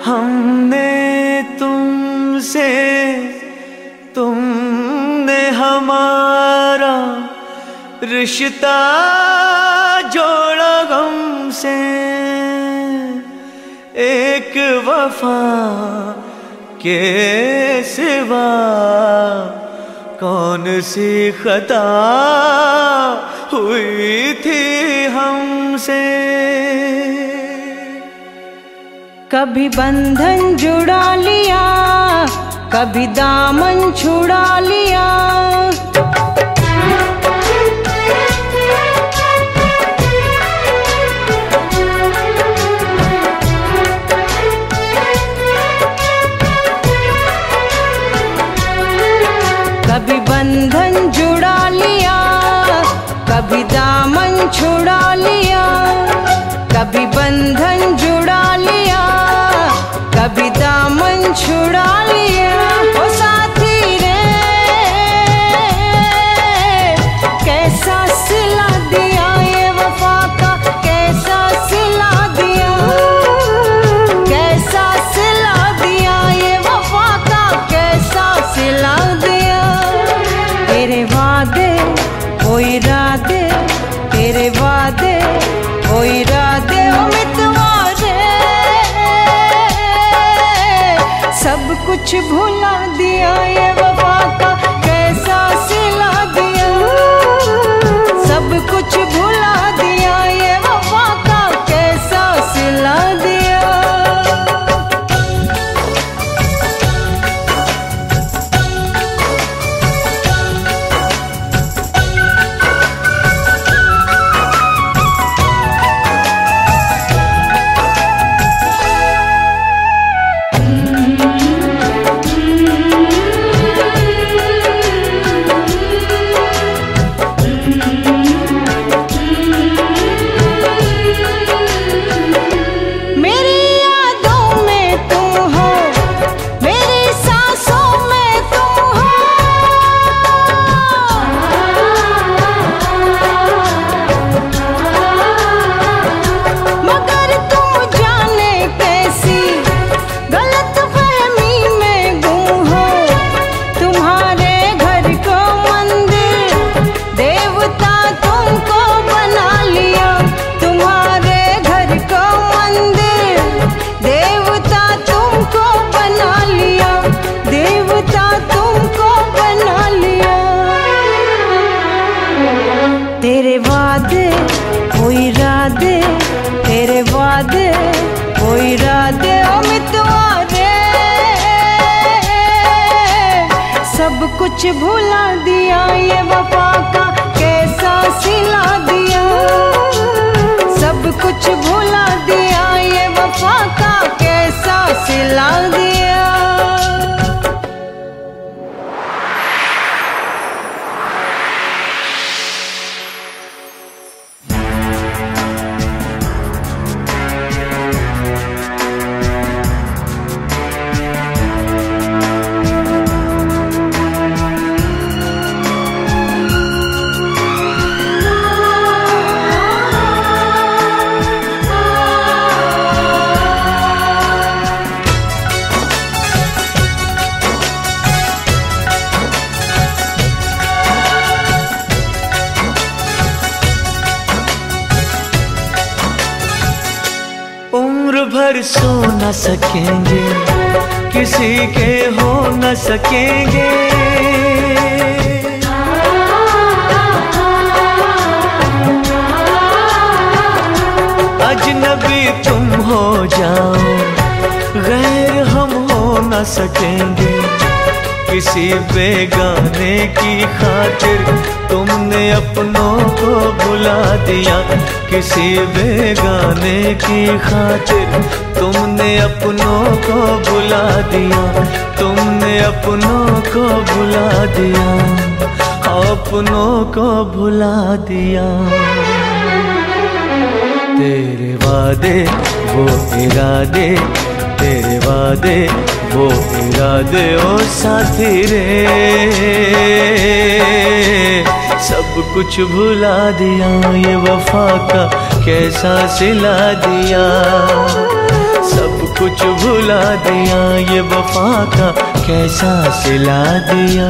हमने तुमसे, तुमने हमारा रिश्ता जोड़ा गम से। एक वफा के सिवा कौन सी खता हुई थी हमसे। कभी बंधन जुड़ा लिया, कभी दामन छुड़ा लिया। कभी बंधन जुड़ा लिया, कभी दामन छुड़ा लिया। कभी बंधन जुड़ा लिया, कभी दामन छुड़ा लिया। ओ साथी रे कैसा सिला दिया ये वफा का, कैसा सिला दिया, कैसा सिला दिया ये वफा का, कैसा सिला दिया। तेरे वादे वो इरादे, तेरे वादे वो इरादे ओ मितवारे, सब कुछ भुला दिया ये वफा का, कैसा सिला दिया। सब कुछ भुला दिया ये वफा का, कैसा सिला दिया। तेरे वादे वो इरादे, तेरे वादे वो इरादे ओ मितवारे, सब कुछ भुला दिया ये वफा का, कैसा सिला दिया। सब कुछ भुला दिया ये वफा का, कैसा सिला दिया। उम्र भर सो न सकेंगे, किसी के हो न सकेंगे। अजनबी तुम हो जाओ, गैर हम हो न सकेंगे। किसी बेगाने की खातिर तुमने अपनों को भुला दिया। किसी बेगाने की खातिर तुमने अपनों को भुला दिया। तुमने अपनों को भुला दिया, अपनों को भुला दिया। तेरे वादे वो इरादे, तेरे वादे वो इरादे ओ साथी रे, सब कुछ भुला दिया ये वफा का, कैसा सिला दिया। सब कुछ भुला भुला दिया, ये वफा का कैसा सिला दिया।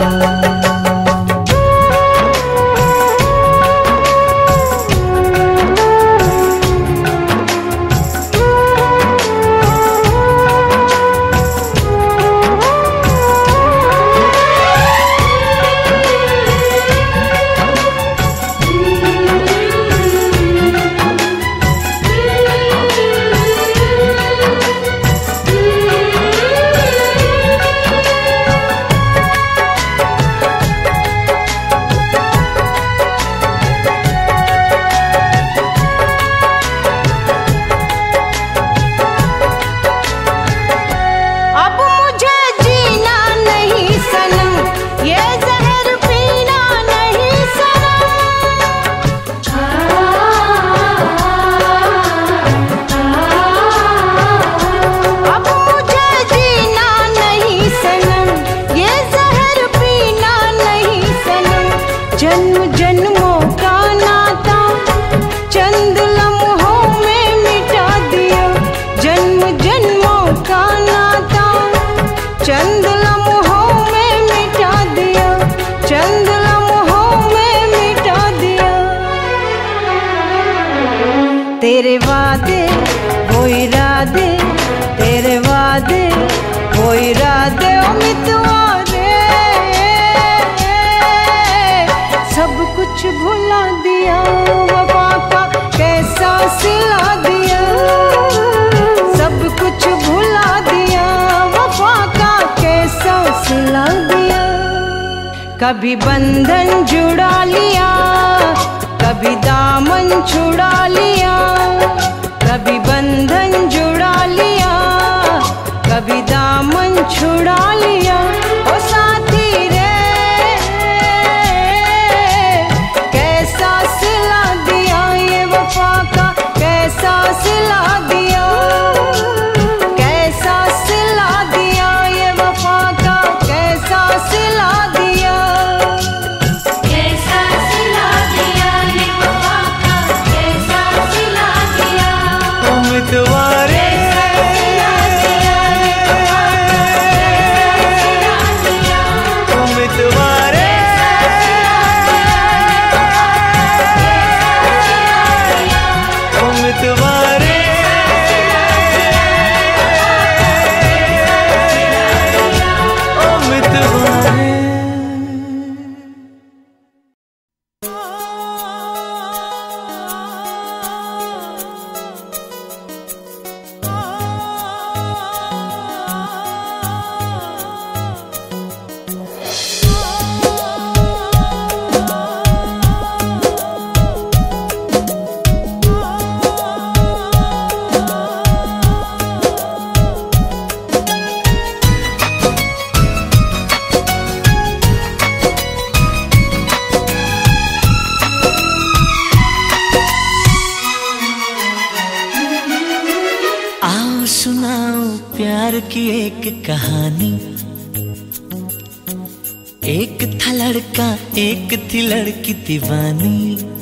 तेरे वादे वो इरादे, तेरे वादे वो इरादे, ओ मितवारे सब कुछ भुला दिया, वफा का कैसा सिला दिया। सब कुछ भुला दिया, वफा का कैसा सिला दिया। कभी बंधन जुड़ा लिया, कभी दामन छुड़ा लिया, कभी बंधन जुड़ा लिया, कभी दामन छुड़ा लिया। ओ साथी रे कैसा सिला दिया, ये वफा का कैसा सिला दिया, कैसा सिला दिया, ये वफा का कैसा सिला दिया। उम्मीदवारे उम्मीदवारे उम्मीदवारे उम्मीदवारे। सुनाओ प्यार की एक कहानी। एक था लड़का एक थी लड़की दीवानी।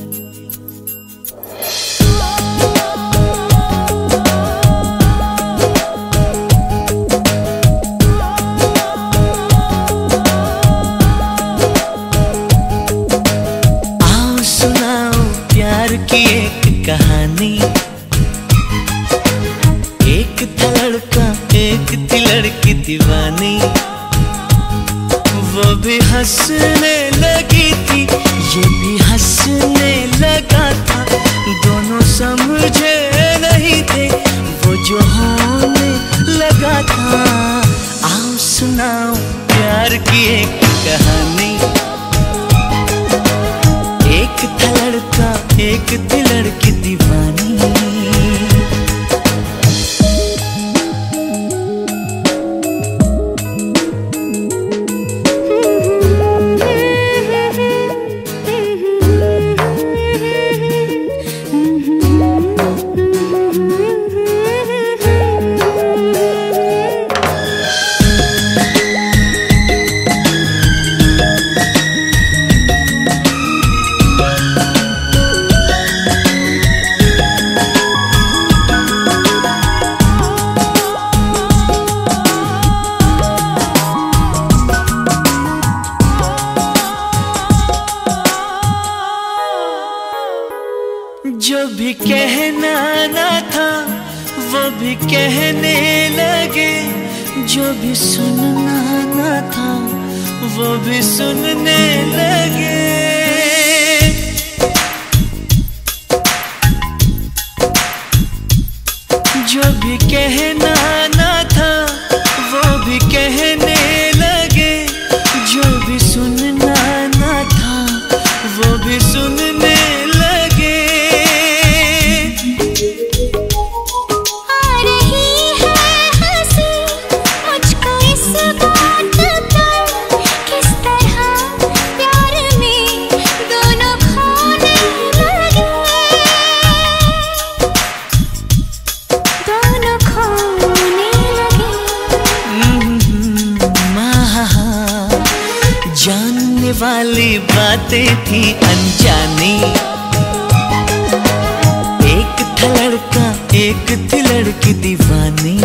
आओ सुनाओ प्यार की एक कहानी। एक था लड़का एक थी लड़की दीवानी। वो भी हंसने लगी थी ये भी हंसने लगा था। दोनों समझे नहीं थे वो जो होने लगा था। आओ सुनाओ प्यार की एक कहानी। एक था लड़का एक थी लड़की दीवानी। भी कहने लगे, जो भी सुनना न था वो भी सुनने लगे। जो भी कहना न था वो भी कहने लगे, जो भी सुनना न था वो भी सुनने लगे। आ रही है हंसी मुझको इस बात पर, किस तरह प्यार में दोनों खोने लगे, दोनों खोने लगे। जानने वाली बातें थी अनजानी, एक था लड़का एक थी लड़की दीवानी।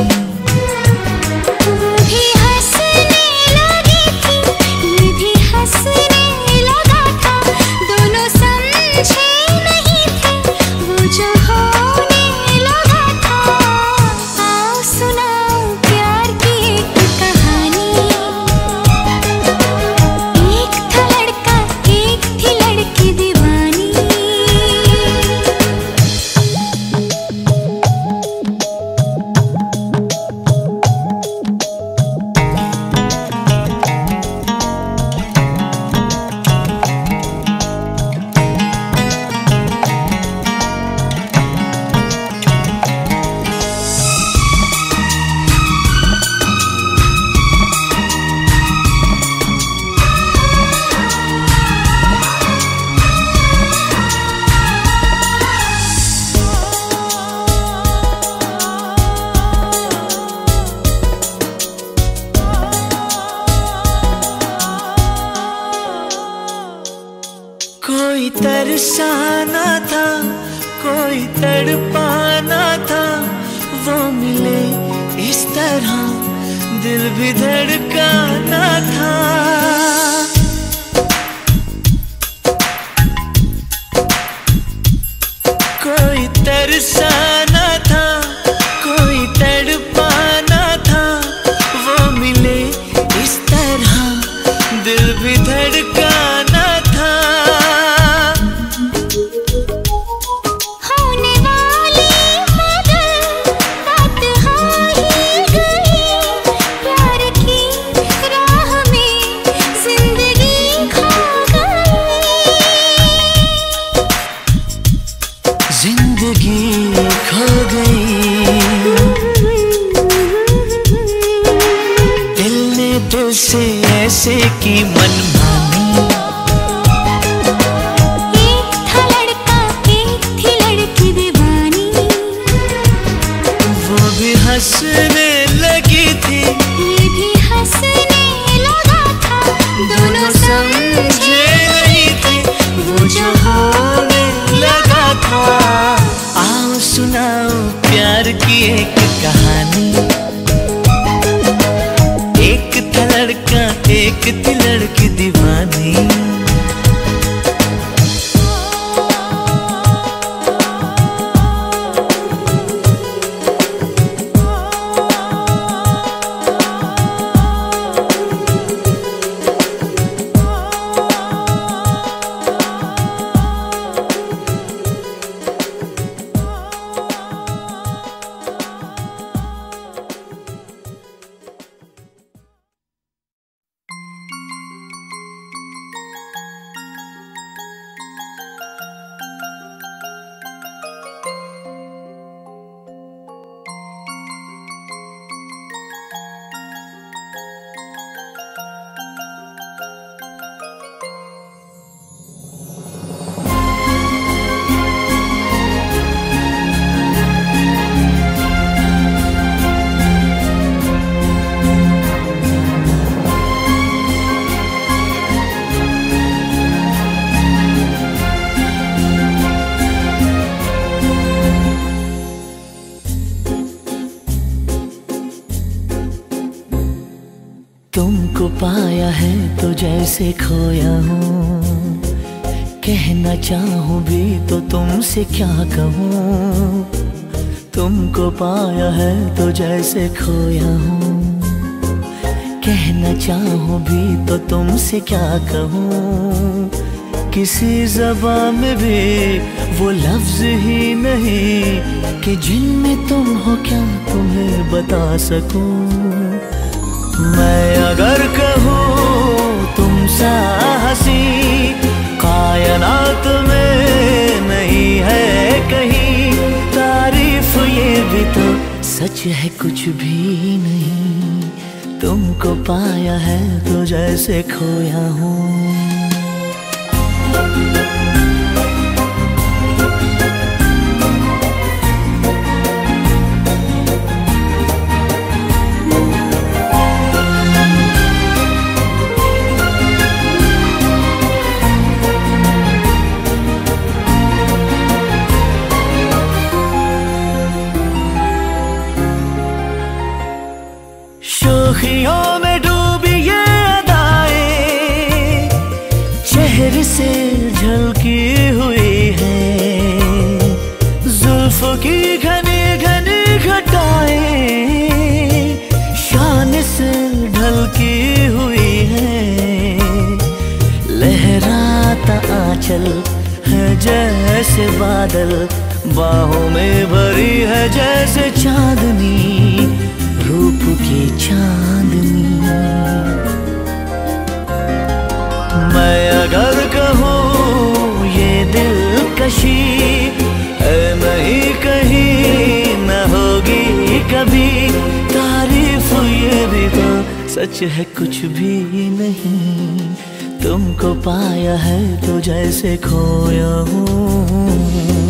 वो भी हंसने लगी थी, ये भी हंसने लगा था, दोनों समझे नहीं थे वो जो होने लगा था। आओ सुनाओ प्यार की एक कहानी, एक था लड़का एक थी लड़की दीवानी। कोई तरसाना था कोई तड़पाना था, वो मिले इस तरह दिल भी धड़काना था। कोई तरसाना था कोई तड़पाना था, वो मिले इस तरह दिल भी धड़काना था। होने वाली मगर बात हो ही गई, प्यार की राह में जिंदगी खो गई, जिंदगी खो गई। दिल ने दिल से ऐसे की मनमानी, एक था लड़का एक थी लड़की दीवानी। वो भी हंसने लगी थी ये भी हंसने लगा था, दोनों समझे नहीं थे वो जो होने लगा था। आओ सुनाओ प्यार की एक कहानी, एक था लड़का एक थी लड़की दीवानी। तुमको पाया है तो जैसे खोया हूँ, कहना चाहूँ भी तो तुमसे क्या कहूँ। तुमको पाया है तो जैसे खोया हूँ। कहना चाहूँ भी तो तुमसे क्या कहूँ, किसी ज़बान में भी वो लफ्ज़ ही नहीं कि जिनमें तुम हो क्या तुम्हें बता सकूँ। मैं अगर कहूँ तुम सा हंसी कायनात में नहीं है कहीं, तारीफ ये भी तो सच है कुछ भी नहीं। तुमको पाया है तो जैसे खोया हूँ। शोखियों में डूबी ये अदाएं चेहरे से झलकी हुई है, जुल्फों की घनी घनी घटाएं शान से ढलकी हुई है। लहराता आंचल है जैसे बादल, बाहों में भरी है जैसे चांदनी, रूप की चांदनी। मैं अगर कहूँ ये दिलकशी है नहीं कहीं न होगी कभी, तारीफ ये भी तो सच है कुछ भी नहीं। तुमको पाया है तो जैसे खोया हूँ।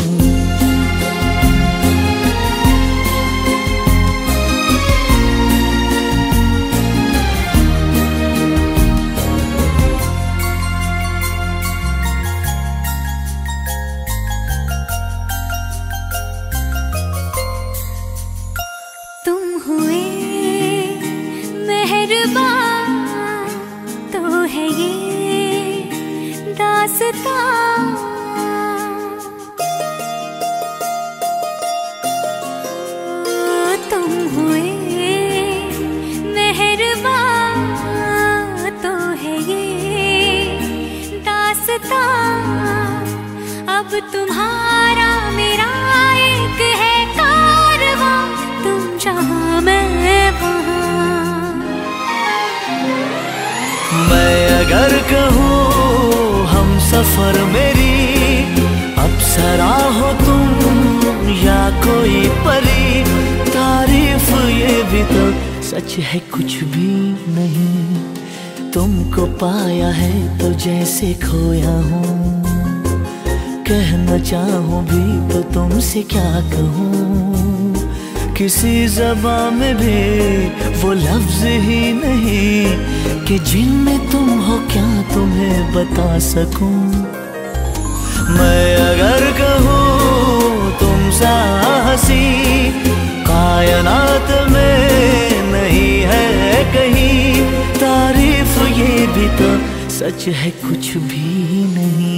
तुम हुए मेहरबान तो है ये दास्तां, अब तुम्हारा मेरा एक है कारवां, तुम जहाँ मैं वहाँ। मैं अगर कहूँ हम सफर मेरी अप्सरा हो तुम या कोई परी, तारीफ ये भी तो सच है कुछ भी नहीं। तुमको पाया है तो जैसे खोया हूँ, कहना चाहूँ भी तो तुमसे क्या कहूँ, किसी ज़बान में भी वो लफ्ज़ ही नहीं कि जिनमें तुम हो क्या तुम्हें बता सकूँ। मैं अगर कहूँ तुम सा हंसी कायनात में नहीं है कहीं, तारीफ ये भी तो सच है कुछ भी नहीं।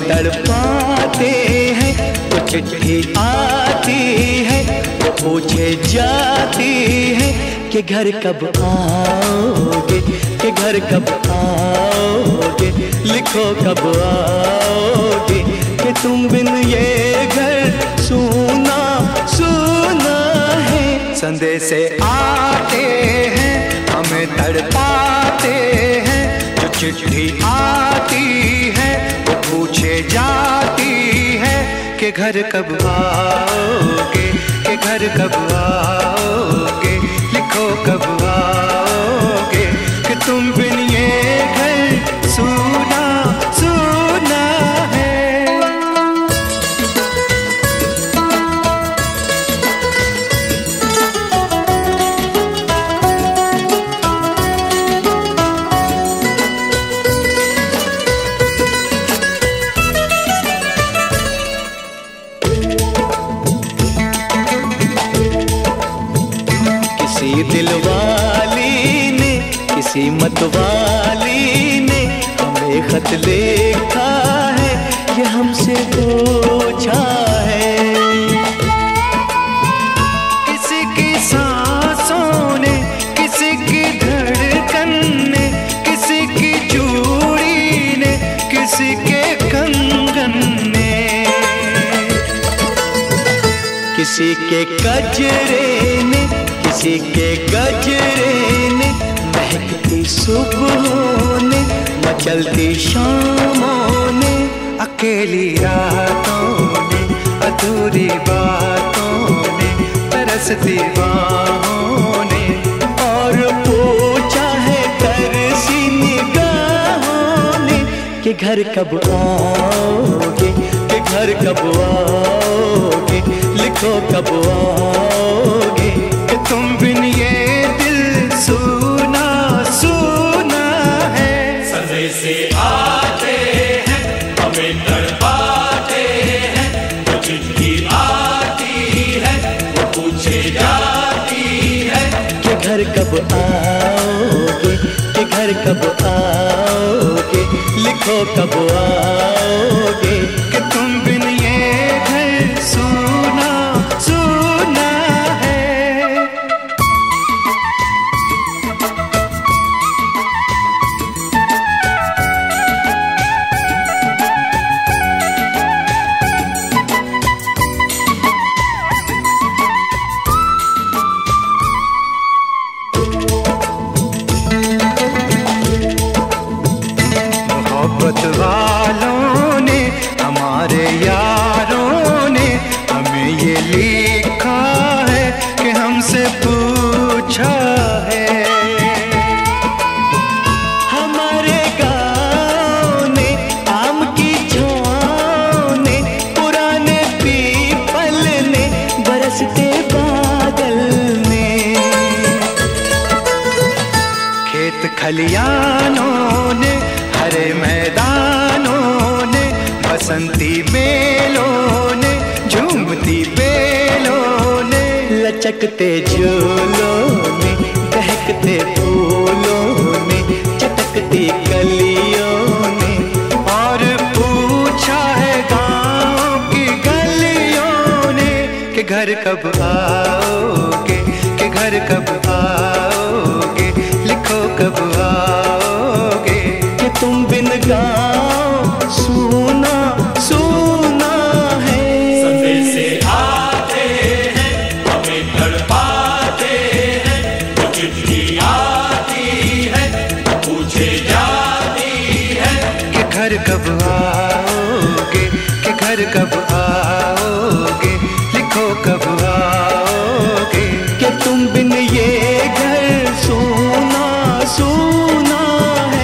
तड़पाते हैं। वो चिट्ठी आती है, वो पूछे जाती है कि घर कब आओगे, कि घर कब आओगे, लिखो कब आओगे, कि तुम बिन ये घर सूना सूना है। संदेश आते हैं, हमें तड़पाते हैं। जो चिट्ठी आती है, वो पूछे जाती है कि घर कब आओगे, कि घर कब आओगे, लिखो कब आओगे, कि तुम बिन ये घर सूना सूना है। किसी दिलवाली ने, किसी मतवाली ने हमें खत लिखा है, ये हमसे पूछा है। किसी की सांसों ने, किसी की धड़कन ने, किसी की चूड़ी ने, किसी के कंगन ने, किसी के गजरे ने, किसी के गजरे ने, महकती सुबहों ने, मचलती शामों ने, अकेली रातों ने, अधूरी बातों ने, तरसती बाहों ने, और पूछा है तरसी निगाहों ने कि घर कब आओगे, कि घर कब आओगे, लिखो कब आओगे, कि तुम बिन ये दिल सूना सूना है। संदेश आते हैं, हमें तड़पाते हैं। जो चिट्ठी आती है, वो पूछे जाती है कि घर कब आओगे, कि घर कब आओगे, लिखो कब आओगे, कि तुम बिन ये घर सूना सूना है। मोहब्बत वालों ने, हमारे यारों ने हमें ये लिखा है कि हमसे पूछा है। हमारे गाँव ने, आम की छाँव ने, पुराने पीपल ने, बरसते बादल ने, खेत खलियानों ने, हरे मैदानों ने, बसंती बेलों ने, झूमती बेलों ने, लचकते झूलों ने, दहकते फूलों ने, चटकती कलियों ने, और पूछा है गाँव की गलियों ने कि घर कब आओगे, कि घर कब आओगे, लिखो कब आओगे, कि तुम बिन गाँव सूना सूना है। संदेश आते हैं, हमें तड़पाते हैं। जो चिट्ठी आती है, पूछे जाती है कि घर कब आओगे, कि घर कब आओगे, लिखो कब आओगे, कि तुम बिन ये घर सूना सूना है।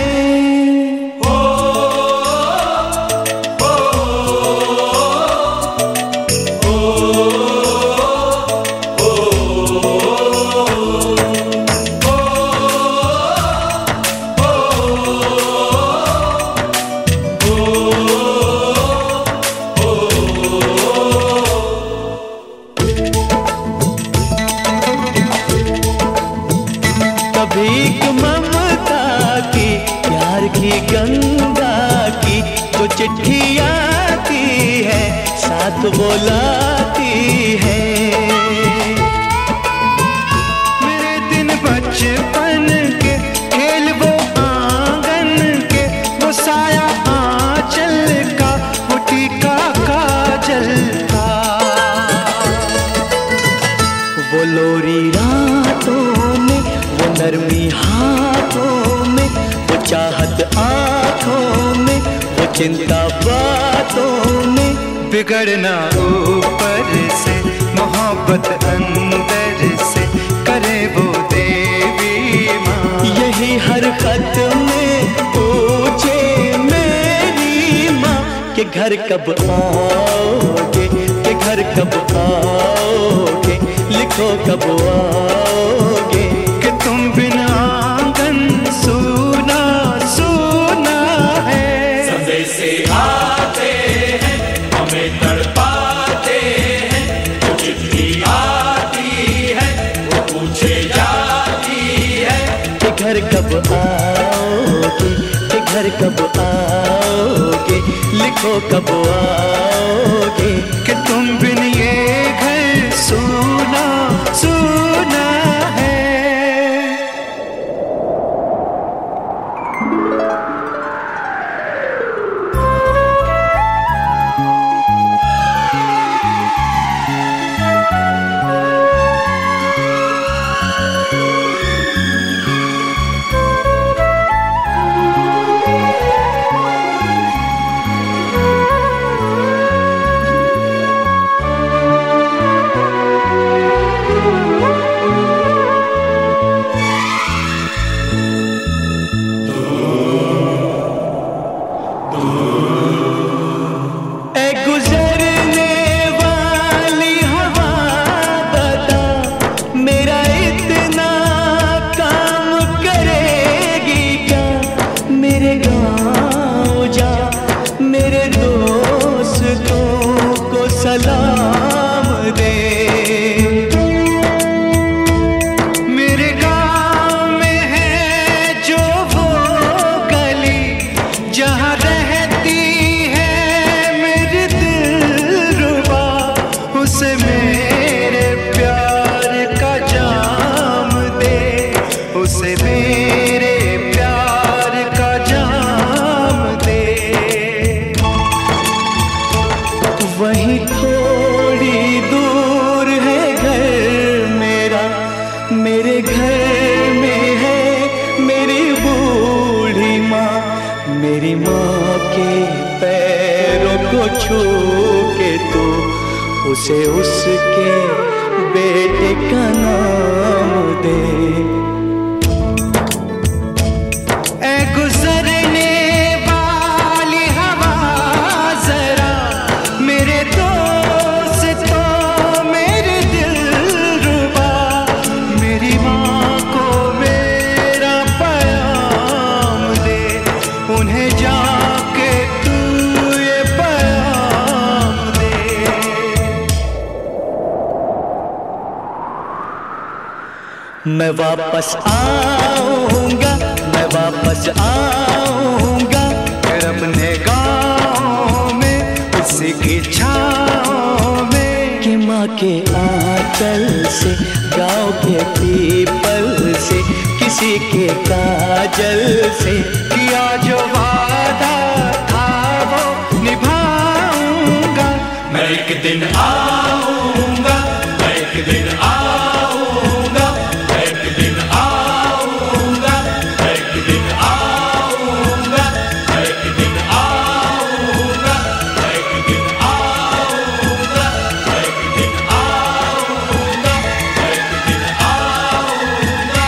भीख ममता की, प्यार की गंगा की, जो चिट्ठियाँ लाती है, साथ वो लाती है। मेरे दिन बचपन के खेल वो आंगन के, वो साया आंचल का, वो टीका काजल का, वो लोरी रातों में, वो नरमी हाथों में, वो चाहत आँखों में, वो चिंता बातों में। बिगड़ना ऊपर से, मोहब्बत अंदर से, करे वो देवी माँ। यही हर खत में पूछे मेरी माँ कि घर कब आओगे, कि घर कब आओगे, लिखो कब आओगे, कि तुम बिना आंगन सूना सूना है। संदेशे आते हैं, हमें तड़पाते हैं, वो चिट्ठी आती है, वो पूछे जाती है कि घर कब आओगे, कि घर कब आओगे, लिखो कब आओगे, कि तुम बिन ये घर सूना सूना है। सलाम दे। मेरे गाँव में है जो वो गली जहाँ रहती है मेरी दिलरुबा, उसे मेरे प्यार का जाम दे, उसे मेरे प्यार का जाम दे। वहीं थोड़ी दूर है घर मेरा, मेरे घर में है मेरी बूढ़ी माँ, मेरी माँ के पैरों को छू के तो उसे उसके बेटे का नाम दे। ऐ गुजरने वाली हवा जरा मेरे दोस्तों मेरे दिलरुबा, मेरी माँ को मेरा पैगाम दे, उन्हें जाके तू ये पैगाम दे। मैं वापस आऊंगा, मैं वापस आऊंगा, फिर अपने गाँव में उसी की छाँव में, कि माँ के आंचल से, गाँव के पीपल से, किसी के काजल से, किया जो वादा था वो निभाऊंगा। मैं एक दिन आऊंगा, मैं एक दिन आऊंगा, मैं एक दिन आऊंगा, मैं एक दिन आऊंगा, मैं एक दिन आऊंगा, मैं एक दिन आऊंगा, मैं एक दिन आऊंगा, मैं एक दिन आऊंगा।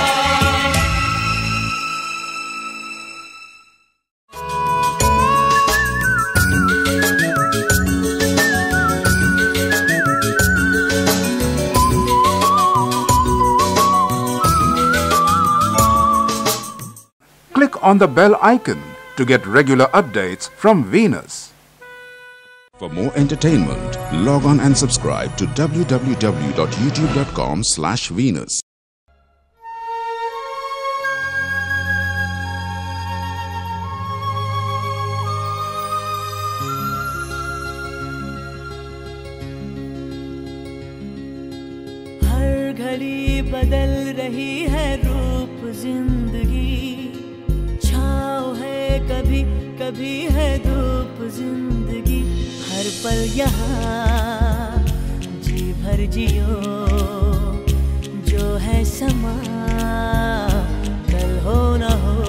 Click on the bell icon to get regular updates from Venus. For more entertainment, log on and subscribe to www.youtube.com/Venus. घड़ी बदल रही है रूप जिंदगी, छाँव है कभी कभी है धूप जिंदगी, हर पल यहाँ जी भर जियो, जो है समा कल हो न हो।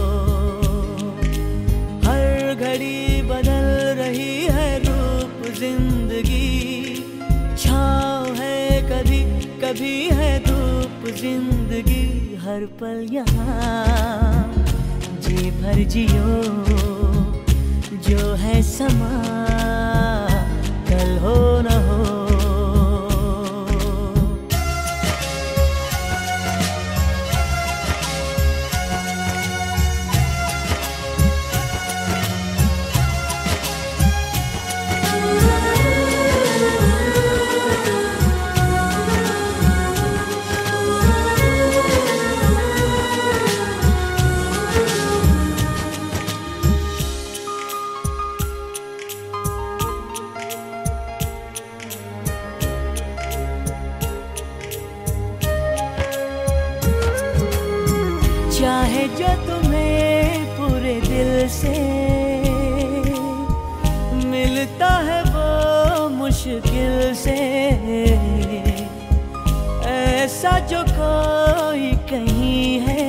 हर घड़ी बदल रही है रूप जिंदगी, छाँव है कभी कभी है धूप जिंदगी, हर पल यहाँ जी भर जियो, जो है समा कल हो न हो। चाहे जो तुम्हें पूरे दिल से मिलता है वो मुश्किल से, ऐसा जो कोई कहीं है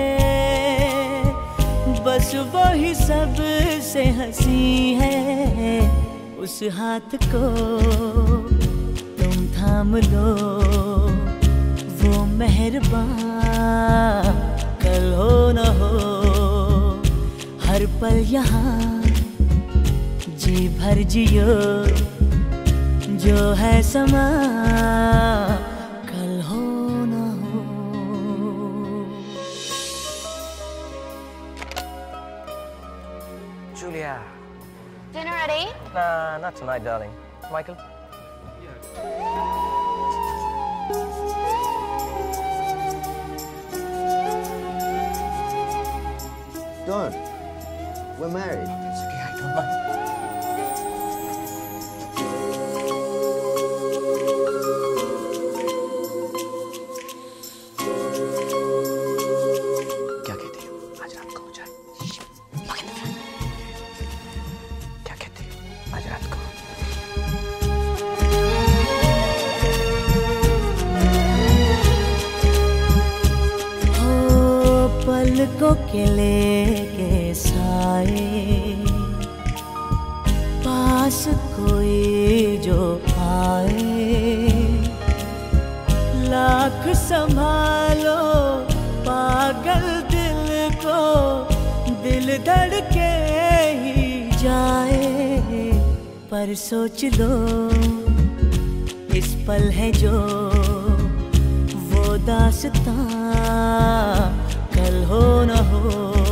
बस वही सबसे हंसी है। उस हाथ को तुम थाम लो, वो मेहरबान कल हो न हो। हर पल यहाँ जी भर जियो, जो है समा कल हो न हो। Julia. Dinner at 8? Nah, not tonight, darling. Michael? Don't. We're married. It's okay, I don't mind. क्या कहती हो? आज रात को हो जाए। क्या कहती हो? आज रात को। पलकों के लेके साए, पास कोई जो आए, लाख संभालो पागल दिल को, दिल धड़के ही जाए। पर सोच लो इस पल है जो वो दास्तां कल हो न हो।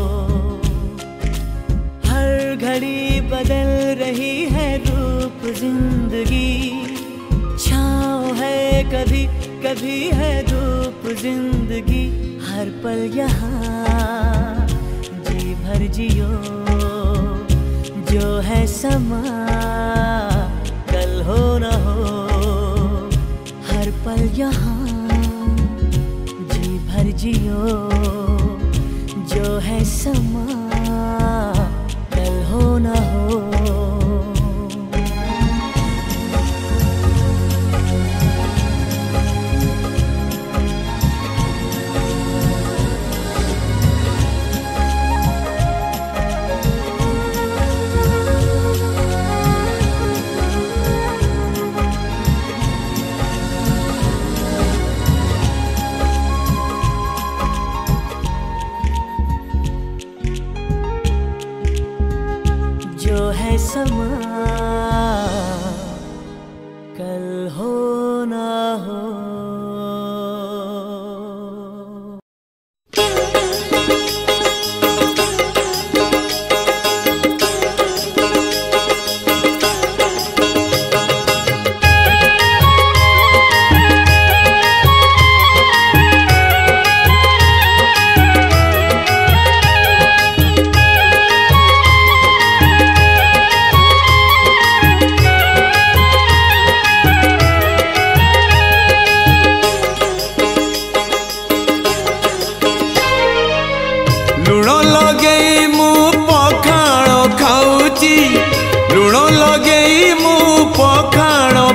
हर घड़ी बदल रही है रूप जिंदगी, छाँव है कभी कभी है धूप जिंदगी, हर पल यहाँ जी भर जियो, जो है समा कल हो न हो। हर पल यहाँ जी भर जियो, जो है समा कल हो न हो। जो है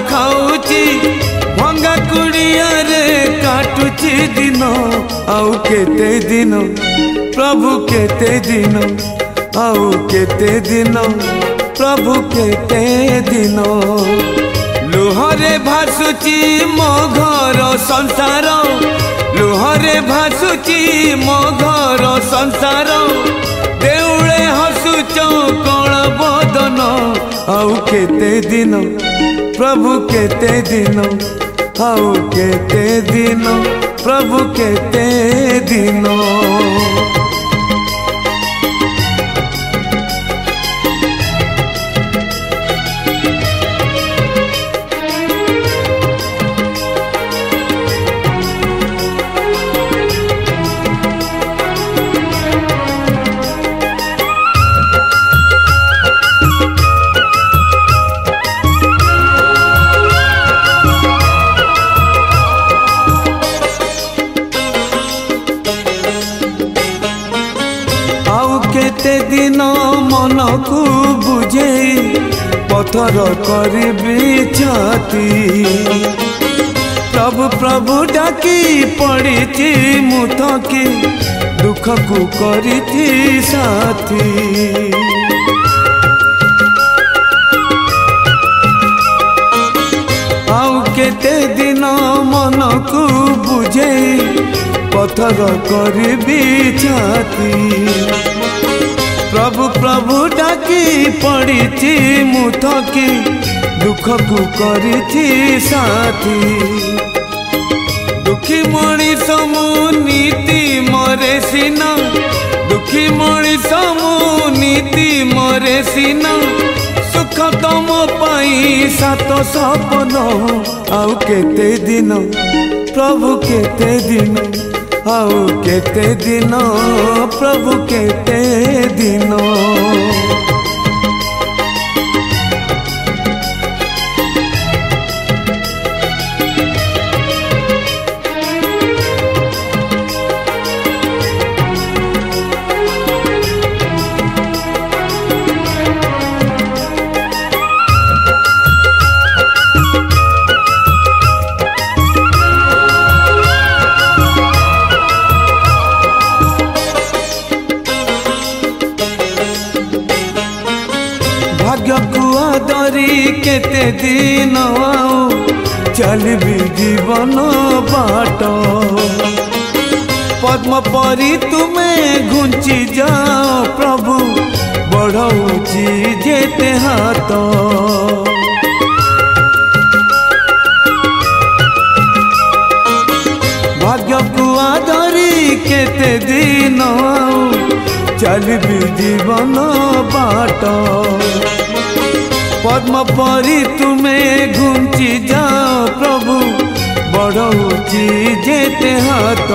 खाऊची भंगा कुड़िया रे काटुची दिन आउ केते दिन प्रभु केते दिन आउ केते दिन प्रभु केते दिन लुहरे भासुची मो घर संसार लुहरे भासुची मो घर संसार देउळे हसुच कण बदन आउ केते दिन प्रभु केते दिन आउ केते दिन प्रभु केते दिन दिन मन को बुझे पथर करी छाती प्रभु प्रभु डाकी पड़ी मुथकी दुख को करी साथी आउ केते दिन मन को बुझे पथर करी छाती प्रभु प्रभु डाकी पड़ी मुथकी दुख को करी साथी दुखी मणिष मु नीति मरे सीना दुखी मणिष मु नीति मरे सीना सुख तम पाई सात सपन आउ केते दिन प्रभु केते दिन आउ केते दिन प्रभु केते दिन केते दिन आउ चलबी जीवन बाट पद्म परी तुम्हें घुंची जाओ प्रभु बढ़ौची जेते हाथ भाग्य को आधरी केते दिन आउ चलबी जीवन बाट पद्म परी तुम्हें घुंची जाओ प्रभु बढ़ौची जेते हाथ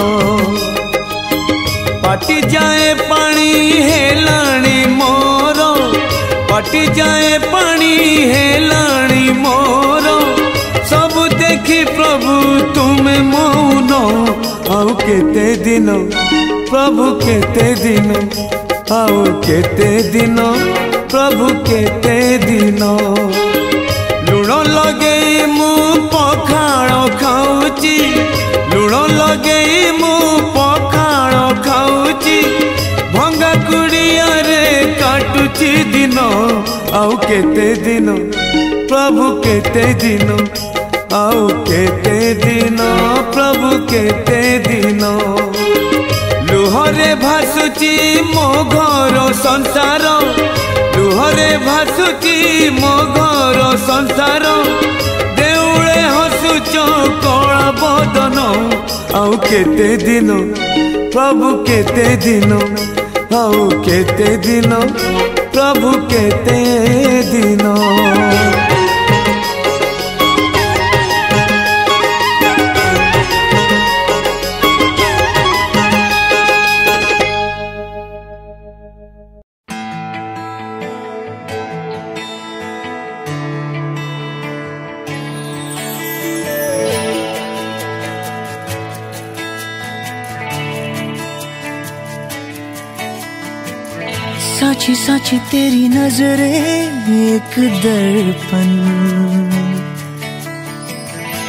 पाटी जाए पानी हेलाणी मोर पाटी जाए पानी हेलाणी मोर सब देखी प्रभु तुम्हें मौन आउ केते दिन प्रभु केते दिन आउ केते दिन प्रभु केते दिन लुण लगे मु पखाड़ खाऊची लुण लगे मु पखाड़ खाऊची भंगा कुड़िया रे काटुची दिन आउ केते दिन प्रभु केते दिन आउ केते दिन प्रभु केते दिन लुहरे भासुची मो घर संसार लुहरे भासुची मो घर संसार देउळे हसुच कला बदन आउ केते दिन प्रभु केते दिन आउ केते दिन प्रभु केते दिन साची साची तेरी नजरें एक दर्पण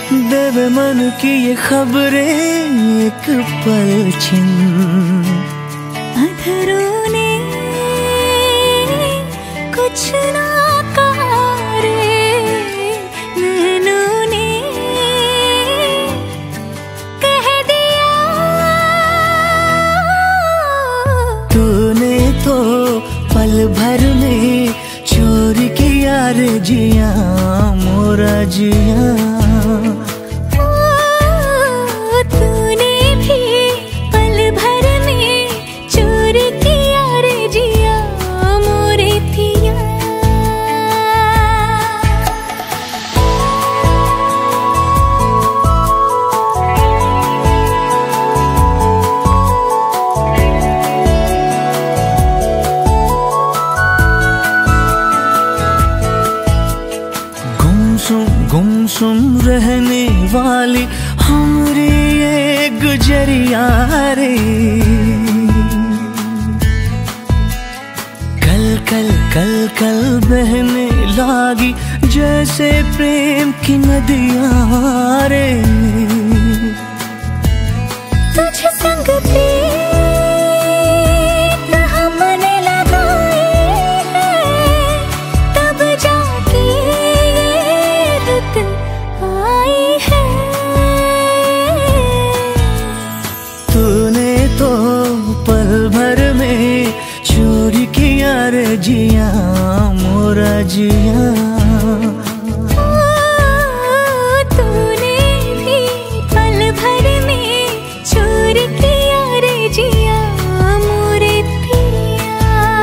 देवे मन की ये खबरें एक पल छिन। अधरों ने कुछ ना कहा रे, नैनों ने कह दिया। तूने तो पल भर में चोरी किया रे जिया मोरा जिया। तूने भी पल भर में चोरी किया रे जिया मोरे पिया। गुमसुम रहने वाली हमारी ये गुजरिया रे। कल कल कल कल बहने लागी जैसे प्रेम की नदियाँ रे। तुझ संग प्रीत हमने लगाए हैं, तब जाके ये रुत आई है। तूने तो पल भर में चोरी किया रे जिया मोरा जिया। तूने भी पल भर में चोरी किया रे जिया मोरे पिया।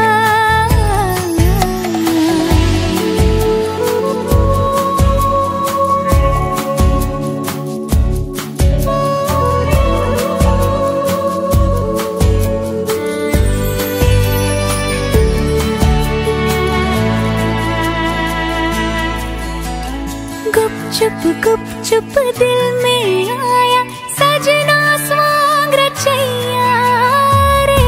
गुप चुप दिल में आया सजना स्वांग रचैया रे।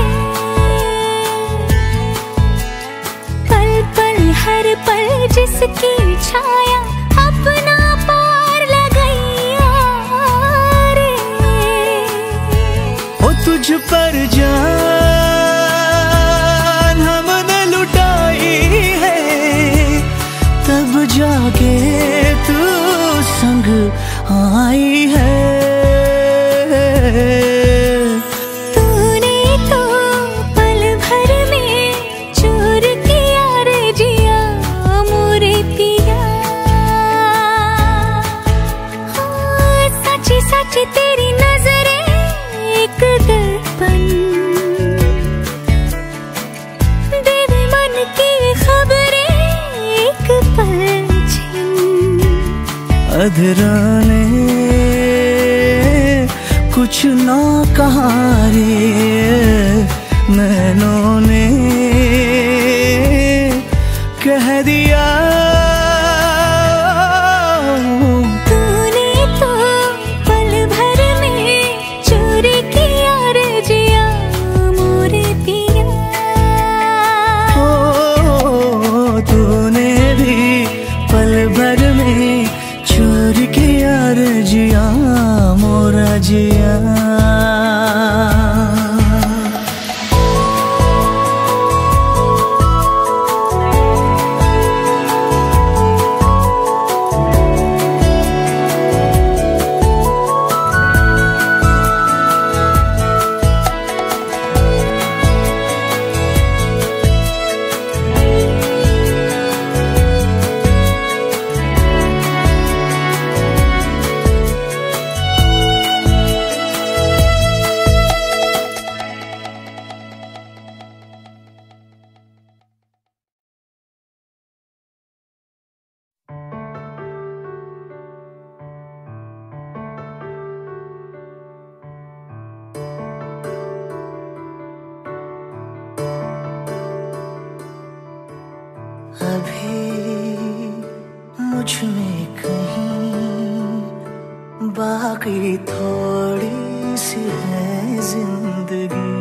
पल पल हर पल जिसकी छाया अपना पार लगैया रे। ओ तुझ पर जान हमने लुटाई है, तब जाके तू संग आई है। तूने तो पल भर में चोर किया रे जिया मोरे पिया। सच्ची सच्ची तेरी नजरें एक दर्पण, देवे मन की खबरें एक पल छिन। अधराने कुछ ना कहा रे, नैनों ने कह दिया। तूने तो पल भर में चोरी किया रे जिया मोरे पिया। ओ तूने भी पल भर में चोरी किया रे जिया मोरा जिया। मुझ में कहीं बाकी थोड़ी सी है जिंदगी,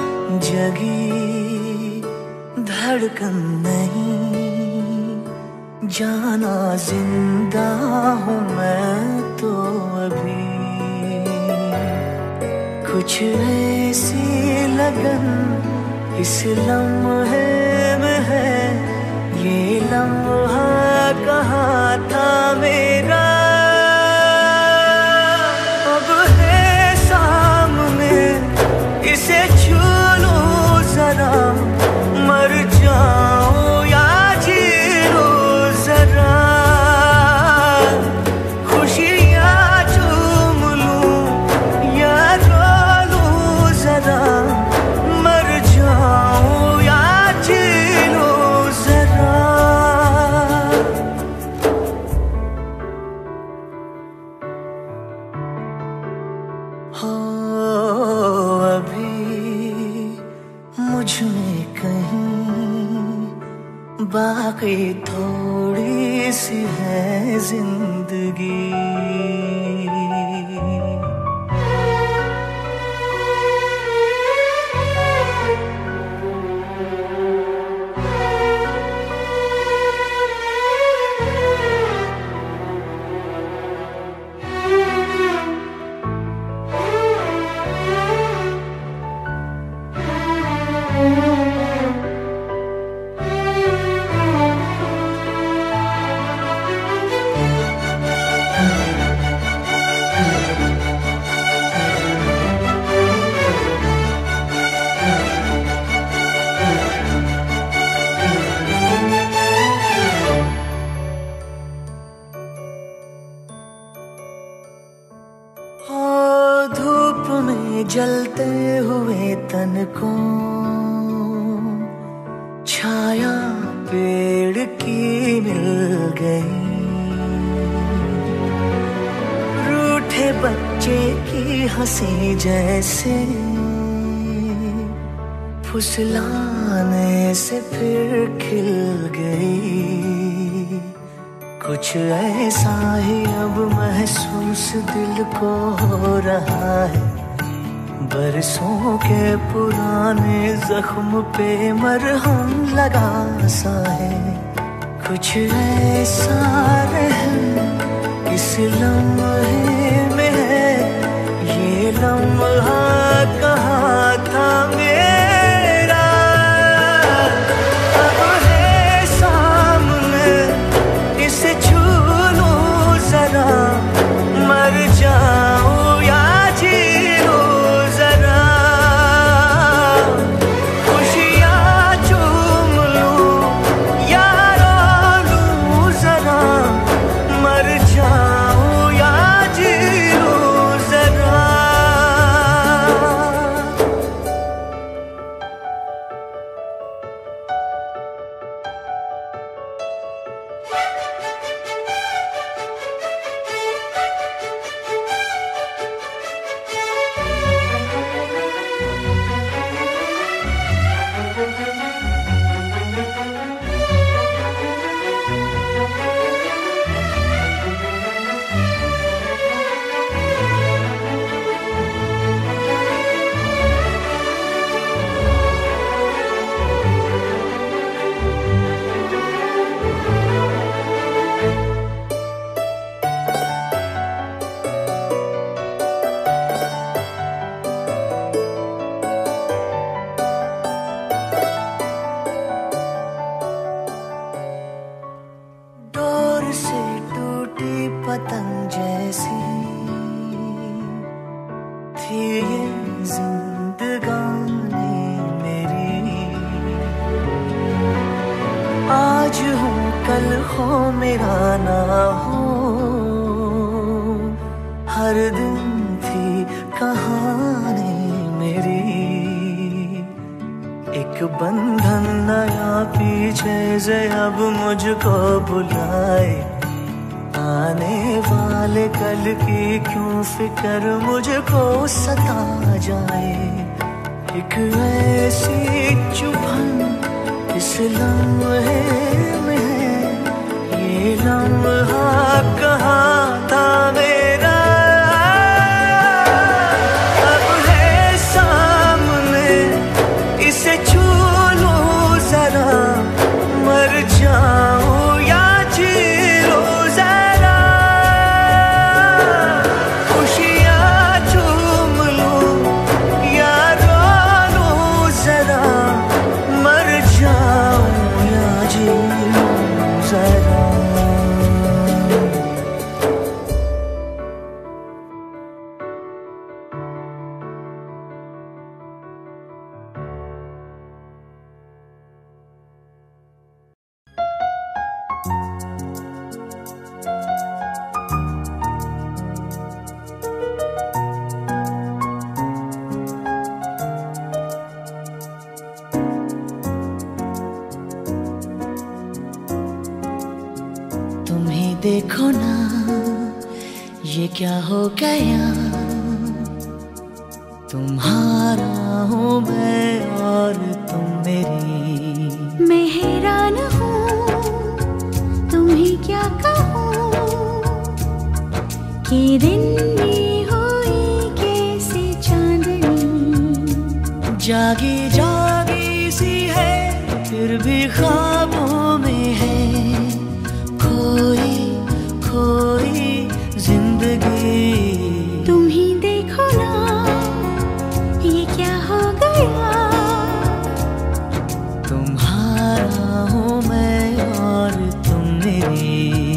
जगी धड़कन नहीं जाना जिंदा हूँ मैं तो अभी, कुछ ऐसी लगन इस लम्हे में है, ये लम्हा कहाँ था मेरा, अब है सामने इसे छू लूं जरा, मर जाऊं या जी लूं जरा, खुशियाँ चूम लूं या रो लूं जरा, मर जाऊं या जी लूं जरा। हो अभी मुझ में कहीं बाकी थोड़ी सी है जिंदगी, धूप में जलते हुए तन को छाया पेड़ की मिल गई, रूठे बच्चे की हंसी जैसे फुसलाने से फिर खिल गई, कुछ ऐसा ही अब महसूस दिल को हो रहा है, बरसों के पुराने जख्म पे मरहम लगा सा है, कुछ ऐसा रहम इस लम्हे में है, ये लम्हा कहाँ था मेरा, अब है सामने इसे छू लूं जरा, मर जाऊं या जी लूं जरा, खुशियाँ चूम लूं या रो लूं जरा, मर जाऊं या जी लूं जरा। डोर से टूटी पतंग जैसी थी ये जिंदगानी मेरी, आज हूँ कल हो मेरा ना हो, हर दिन थी कहानी मेरी, एक बंधन नया पीछे से अब मुझको बुलाए, आने वाले कल की क्यों फिक्र मुझको सता जाए, एक ऐसी चुभन इस लम्हे में है, ये लम्हा कहाँ था मेरा, अब है सामने इसे छू लूं जरा, मर जाऊं या तुम ही देखो ना ये क्या हो गया, तुम्हारा हूँ मैं और तुम मेरी। मैं हैरान हूँ तुम्हें क्या कहूँ कि दिन में हुई कैसे चांदनी। जागी जागी सी है फिर भी ख्वाबों में है, खोई खोई जिंदगी। तुम ही देखो ना ये क्या हो गया, तुम्हारा हूँ मैं और तुम मेरी।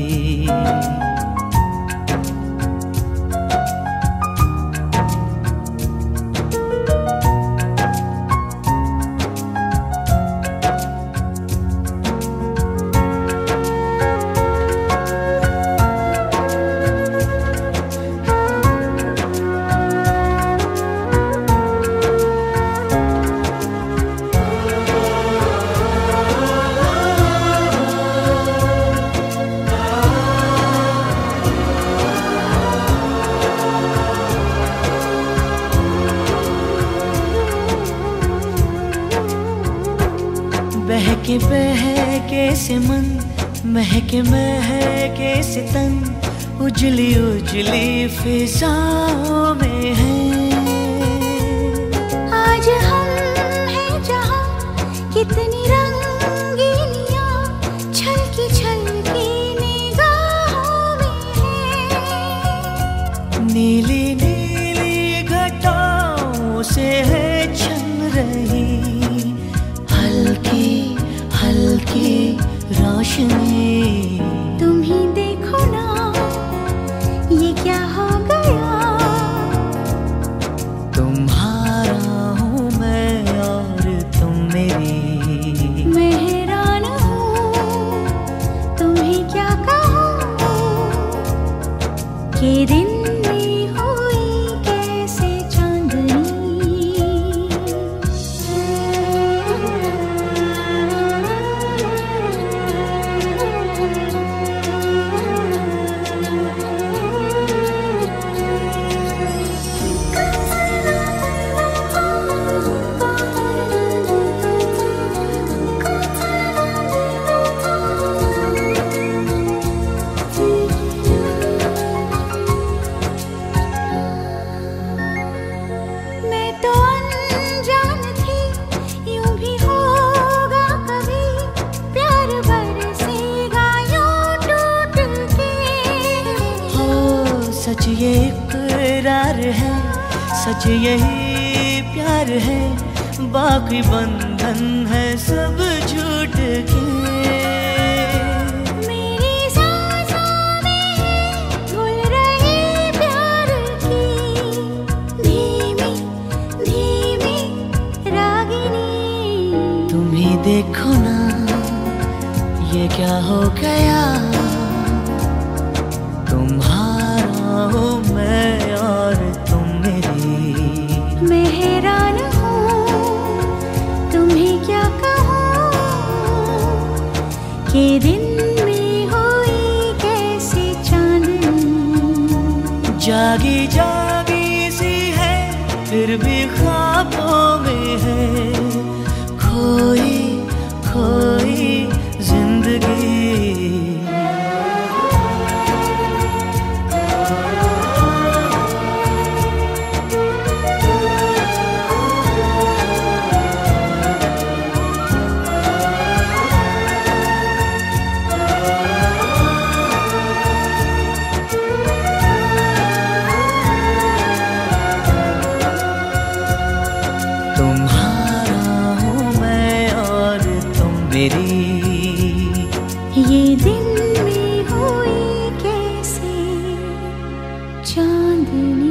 बहके बहके से मन, महके महके से तन, उजली उजली फिजाओं में है। आज हम हैं जहाँ कितनी रंगीनियाँ छलकी छलकी निगाहों में है। नीली नीली घटाओं से है छन रही हल्की हल्की रोशनी। तुम ही देखो ना ये क्या हो गया, तुम्हारा हूँ मैं और तुम मेरी। मैं हैरान हूँ तुम्हें क्या कहूँ कि दिन में हुई कैसे चांदनी। सच ये इकरार है, सच यही प्यार है, बाकी बंधन है सब झूठ के। मेरी सांसों में घुल रही प्यार की धीमी धीमी रागिनी। तुम ही देखो ना ये क्या हो गया, तुम्हारा हूँ मैं और तुम मेरी। मैं हैरान हूँ तुम्हें क्या कहूँ कि दिन में हुई कैसे चांदनी। जागी जागी सी है फिर भी ख्वाबों में है, खोई खोई जिंदगी। ये दिन में हुई कैसे चांदनी।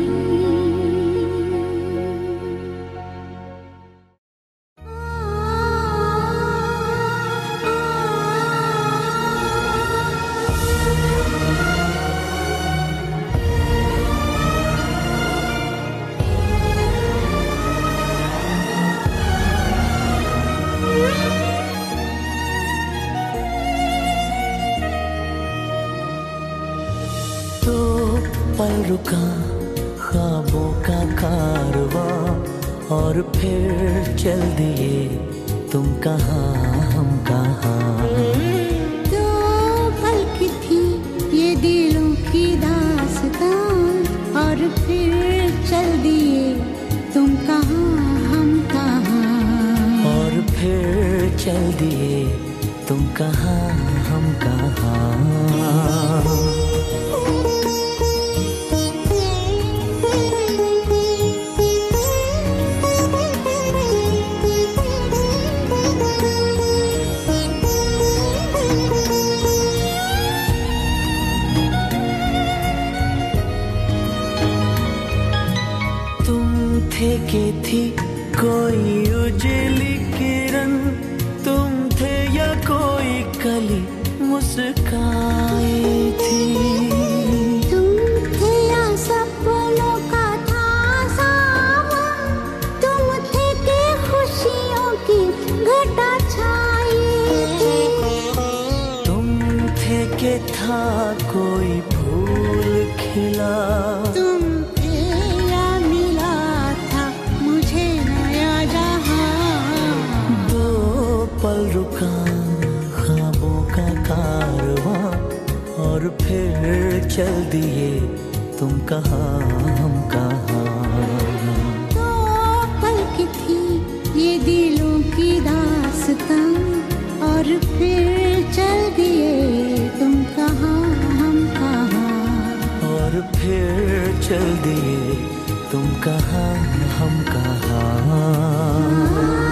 पल रुका ख्वाबों का कारवां और फिर चल दिए तुम कहाँ हम कहाँ। दो पल की थी ये दिलों की दास्तां और फिर चल दिए तुम कहाँ हम कहाँ। और फिर चल दिए तुम कहाँ हम कहाँ। थे के थी कोई उजली किरण, तुम थे या कोई कली मुस्काई थी। तुम थे या सपनों का था सावन, तुम थे के खुशियों की घटा छाई थी। तुम थे के था कोई फूल खिला, पल रुका ख्वाबों का कारवां और फिर चल दिए तुम कहाँ हम कहाँ। दो पल की थी ये दिलों की दास्तां और फिर चल दिए तुम कहाँ हम कहाँ। और फिर चल दिए तुम कहाँ हम कहाँ।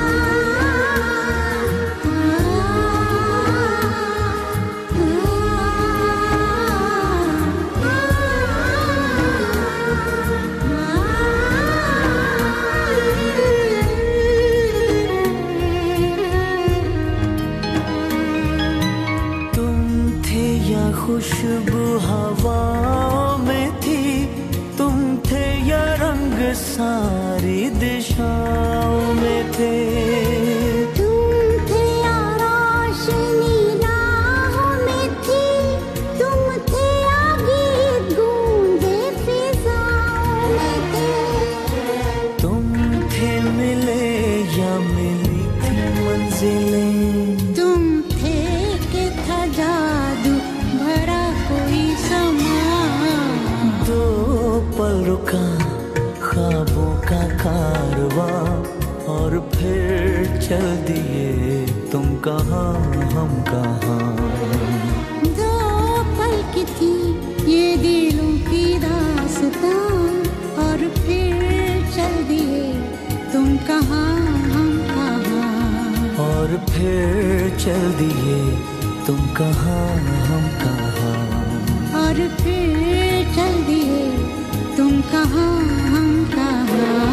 खुशबू हवाओं में थी, तुम थे या रंग सारी दिशाओं में थे। तुम थे या रोशनी राहों में थी, तुम थे या गीत गूंजे फिजाओं में थे। तुम थे मिले या मिली थी मंजिलें, तुम थे के था जादू भरा कोई समा। दो पल रुका ख्वाबों का कारवां और फिर चल दिए तुम कहाँ हम कहाँ। दो पल की थी ये दिलों की दास्तां और फिर चल दिए तुम कहाँ हम कहाँ। और फिर चल दिए तुम कहाँ हम कहाँ। और फिर चल दिए तुम कहाँ हम कहाँ।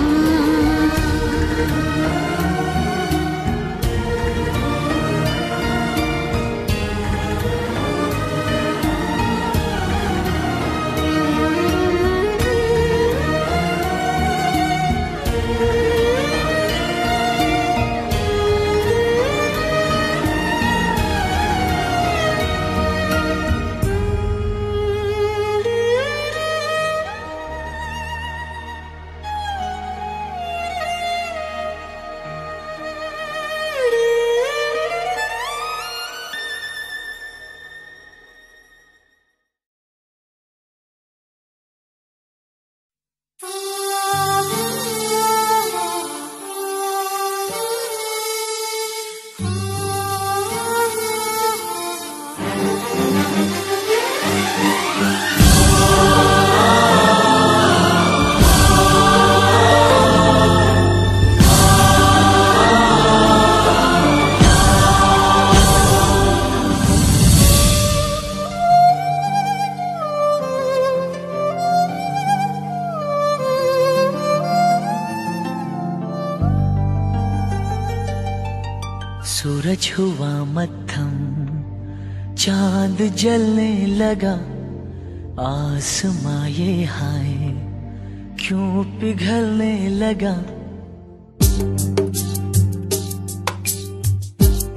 सूरज हुआ मद्धम, चांद जलने लगा, आसमां ये हाय क्यों पिघलने लगा।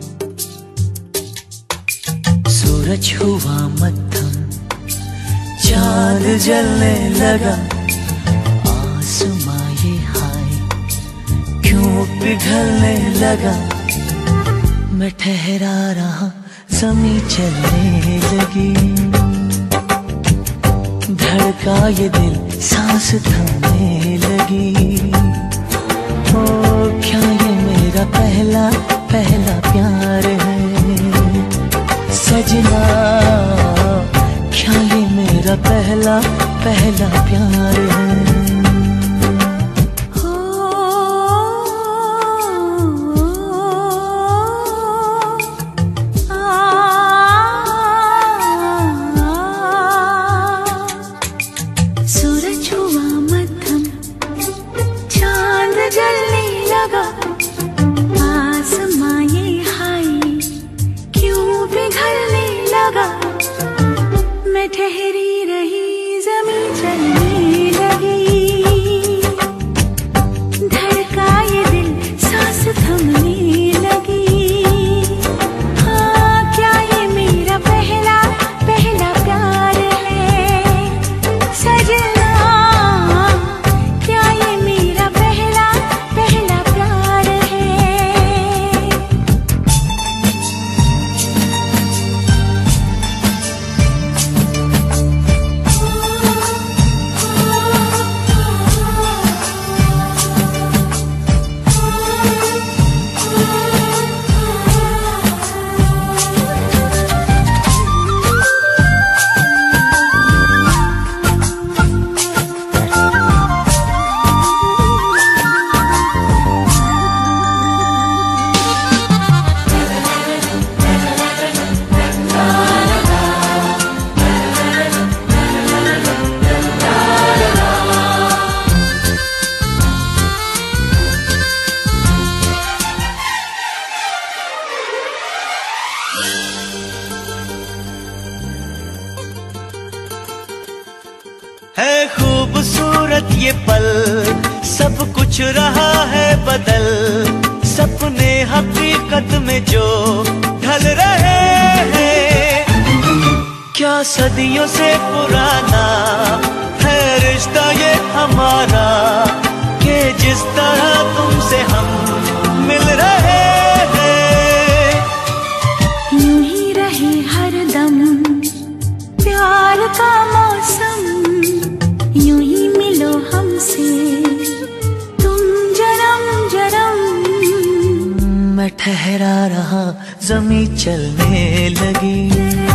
सूरज हुआ मद्धम, चांद जलने लगा, आसमां ये हाय क्यों पिघलने लगा। मैं ठहरा रहा, ज़मीं चलने लगी। धड़का ये दिल, सांस थमने लगी। ओ क्या ये मेरा पहला पहला प्यार है सजना, क्या ये मेरा पहला पहला प्यार है। सूरज हुआ मध्यम, चांद जलने लगा, आसमां ये हाय क्यों पिघलने लगा। मैं ठहरी रही, ज़मीं चलने लगी। धड़का ये दिल, सांस थमने लगी। हाँ क्या ये मेरा पहला पहला प्यार है सजना, क्या ये मेरा पहला पहला प्यार है। है खूबसूरत ये पल, सब कुछ रहा है बदल। सपने हकीकत में जो ढल रहे हैं, क्या सदियों से पुराना है रिश्ता ये हमारा, कि जिस तरह तुमसे हम मिल रहे हैं। यूं ही रहे हरदम प्यार का मौसम, यूं ही मिलो हमसे तुम जन्म जन्म। मैं ठहरा रहा, ज़मीं चलने लगी।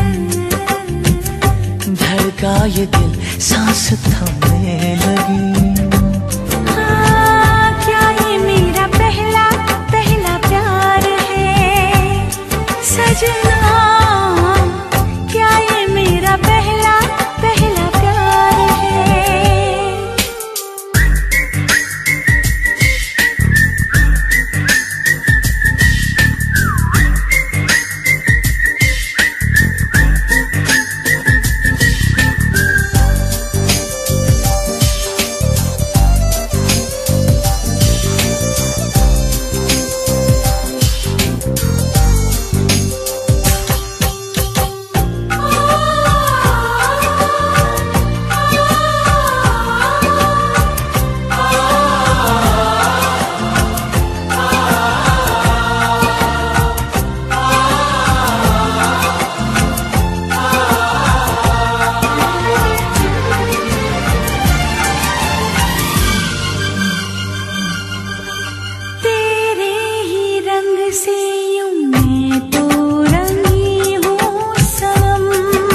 धड़का ये दिल, सांस थमने लगी। हाँ क्या ये मेरा पहला पहला प्यार है सजना, क्या ये मेरा पहला पहला प्यार है। से यूं मैं तो रंगी हूँ सनम,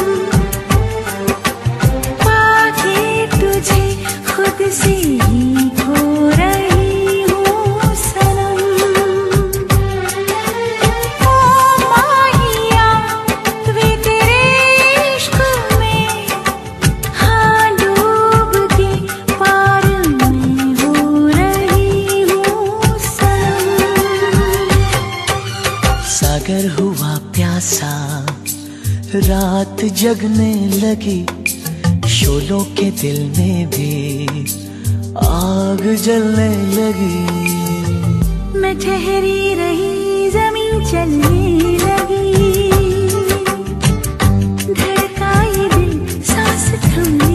पाके तुझे खुद से ही खो रही हूँ सनम। ओ माहिया वे तेरे इश्क में, हाँ डूब के पार में हो रही हूँ सनम। सागर हुआ प्यासा, रात जगने लगी, शोलों के दिल में भी आग जलने लगी। मैं ठहरी रही, जमीन चलने लगी, धड़का ये दिल सांस थम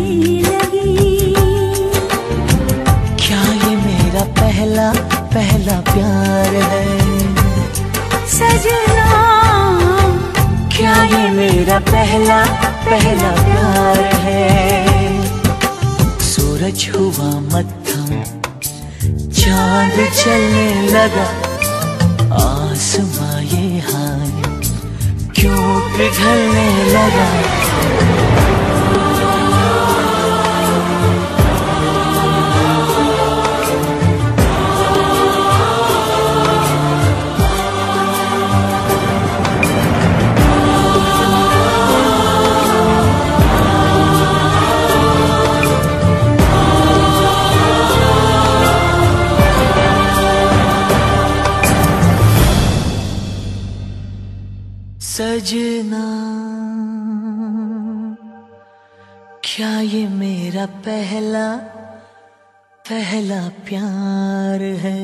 मेरा पहला पहला प्यार है। सूरज हुआ मध्यम, चांद चलने लगा, आसमां ये हाल क्यों पिघलने लगा। सजना क्या ये मेरा पहला पहला प्यार है।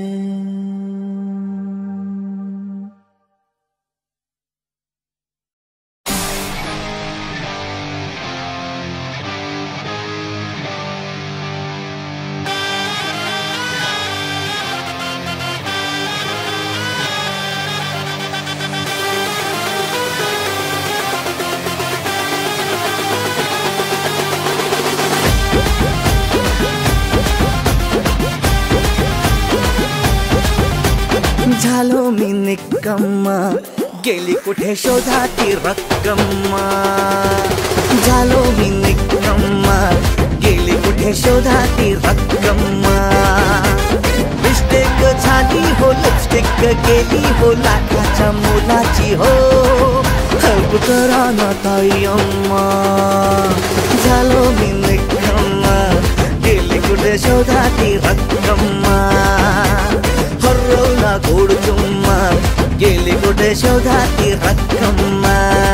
झालो मी निक्कम्मा, गेली कुठे शोधाती रक्कम्मा। झालो मी निक्कम्मा, गेली कुठे शोधाती रक्कम्मा। मिस्टेक झाली हो, लिपस्टिक गेली हो, लाखाच्या मोलाची हो, हेल्प करा ना ताई अम्मा। झालो मी निक्कम्मा, गेली कुठे शोधाती रक्कम्मा। हरवला गोड चुम्मा, गेली कुठे शोधाती रक्कम्मा।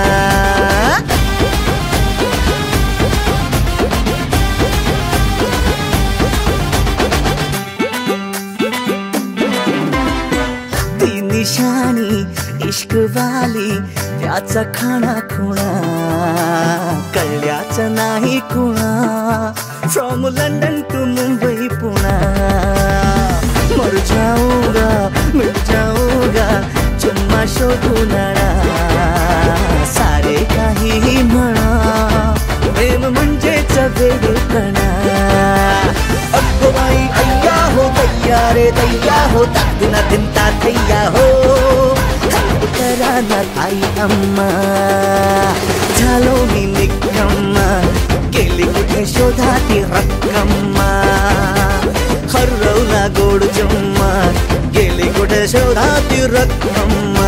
ती निशाणी इश्कवाली, त्याचा खाना खुणा कळल्याच नाही कुणा। From London to Mumbai Pune, मर जाऊंगा मिट जाऊंगा, चुम्मा शोधून आणा। सारे काहीही म्हणा, प्रेम म्हणजेच वेगळेपणा। अगो बाई अय्या हो दैया रे दैया हो, ताकदीना दिनता थैया हो, हेल्प करा ना ताई अम्मा। झालो मी निक्कम्मा, गेली कुठे शोधाती रक्कम्मा। हरवला गोड चुम्मा, गेली कुठे शोधाती रक्कम्मा।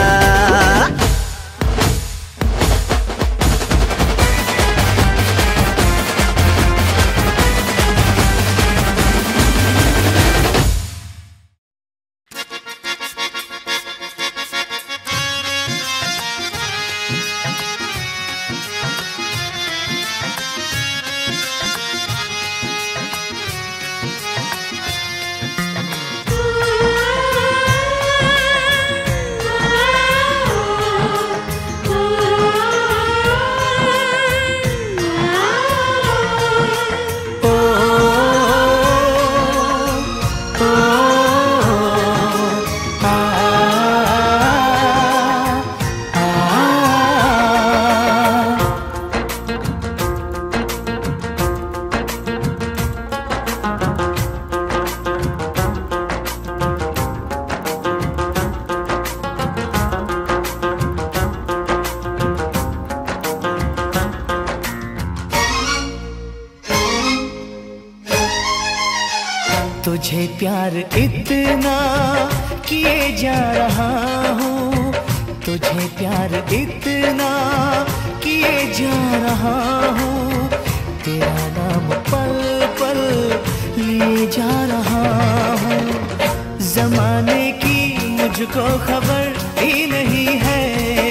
तुझे प्यार इतना किए जा रहा हूँ, तुझे प्यार इतना किए जा रहा हूँ। तेरा नाम पल पल लिए जा रहा हूँ। जमाने की मुझको खबर ही नहीं है,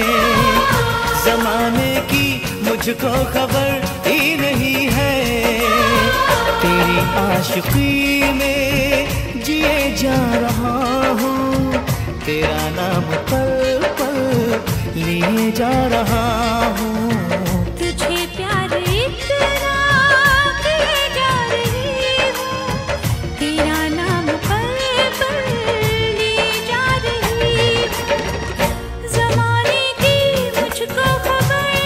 जमाने की मुझको खबर ही नहीं है। तेरी आशिकी में जिए जा रहा हूँ, तेरा नाम पल पल लिए जा रहा हूँ। तुझे प्यार इतना किए जा रही हूँ, तेरा नाम पल पल लिए जा रही हूँ। ज़माने की मुझको खबर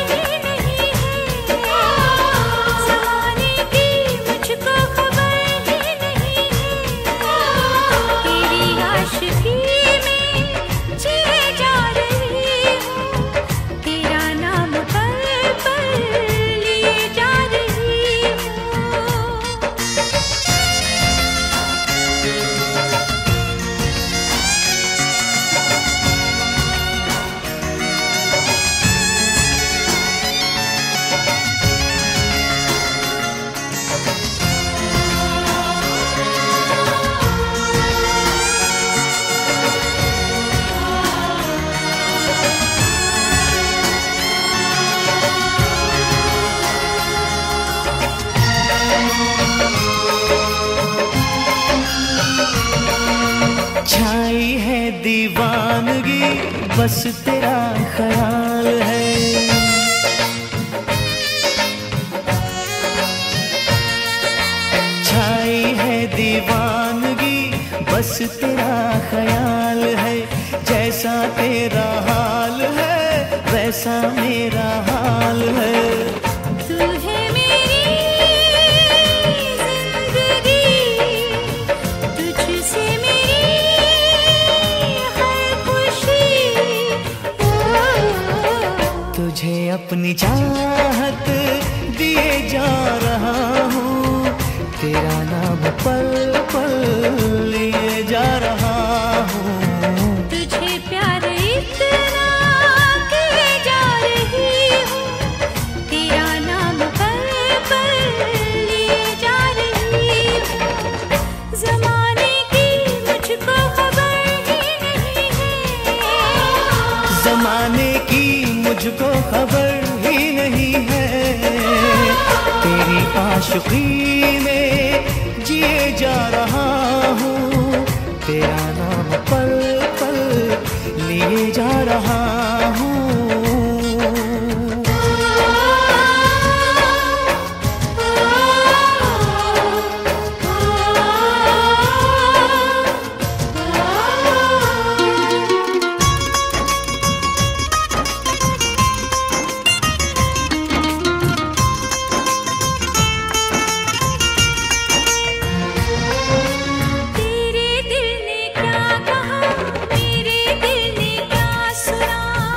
बस तेरा ख्याल है। छाई है दीवानगी बस तेरा ख्याल है। जैसा तेरा हाल है वैसा मेरा हाल है। तू है मेरी जिंदगी, तुझसे मेरी हर खुशी। तुझे अपनी चाहत दिए जा रहा हूँ, तेरा नाम पल पल लिए जा रहा हूँ। तुझे प्यार इतना किए जा रही हूँ, तेरा नाम पल पल लिए जा रही हूँ। ज़माने की मुझको खबर ही नहीं है, ज़माने की मुझको खबर ही नहीं है। तेरी आशिकी में जिए जा रहा हूँ, तेरा नाम पल पल लिए जा रहा हूँ। तेरे दिल ने क्या कहा, मेरे दिल ने क्या सुना।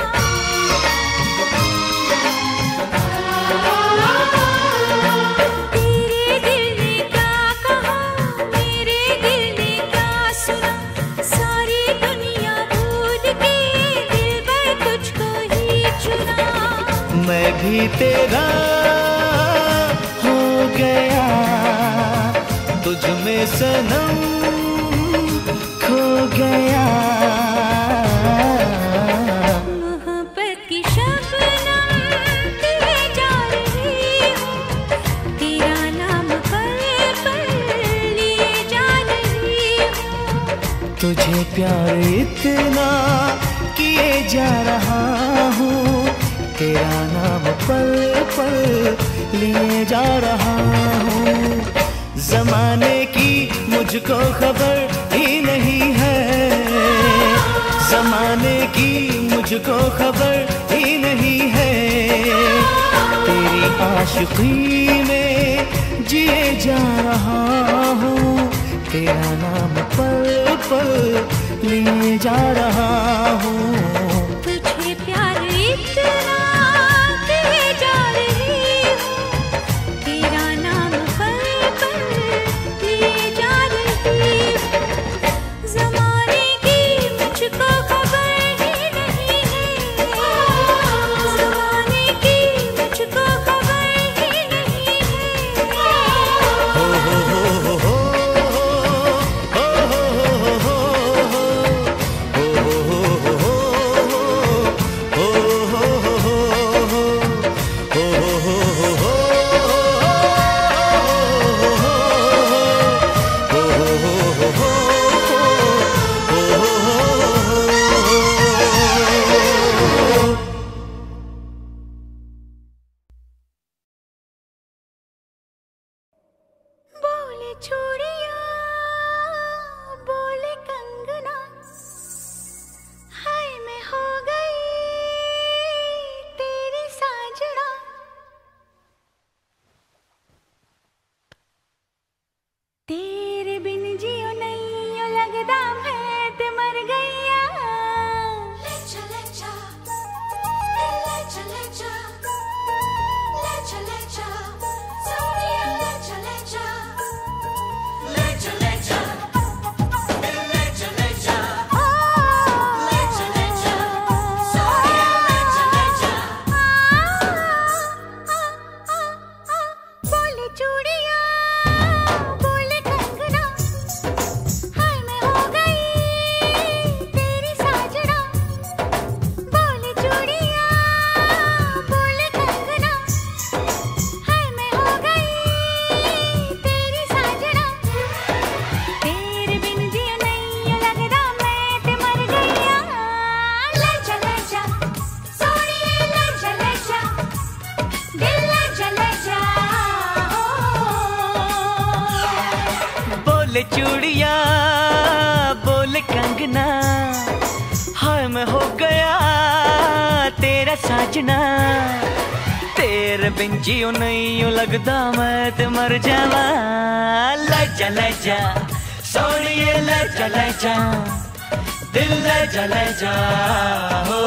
तेरे दिल ने क्या कहा, मेरे दिल ने क्या सुना। सारी दुनिया भूल के दिलबर तुझको ही चुना। मैं भी तेरा हो गया, तुझ में सनम खो गया। मोहब्बत की शबनम दिए जा रही हूँ, तेरा नाम पल पल लिए जा रही हूँ। तुझे प्यार इतना किए जा रहा हूँ, तेरा नाम पल पल लिए जा रहा हूँ। ज़माने की मुझको खबर ही नहीं है, ज़माने की मुझको खबर ही नहीं है। तेरी आशिकी में जिए जा रहा हूँ, तेरा नाम पल पल लिए जा रहा हूँ। तुझे प्यार इतना किए जा रही हूँ, तेरा नाम पल पल लिए जा रही हूँ। ज़माने की मुझको खबर ही नहीं है, ज़माने की मुझको खबर ही नहीं है। बोले चूड़ियां, बोले कंगना, हाय मैं हो गई तेरी साजना। तेरे बिन जियो नहीं ओ लगदा मैं ते मर गईया। लेचा लेचा लेचा लेचा लेचा लेचा सोनिया लेचा लेचा बोले चूड़िया बोले कंगना, हाय मैं हो गया तेरा साजना। तेरे बिन जियो नहीं यूं लगदा मैं ते मर जावा। ले जा सोनिए ले जा, दिल ले जा हो।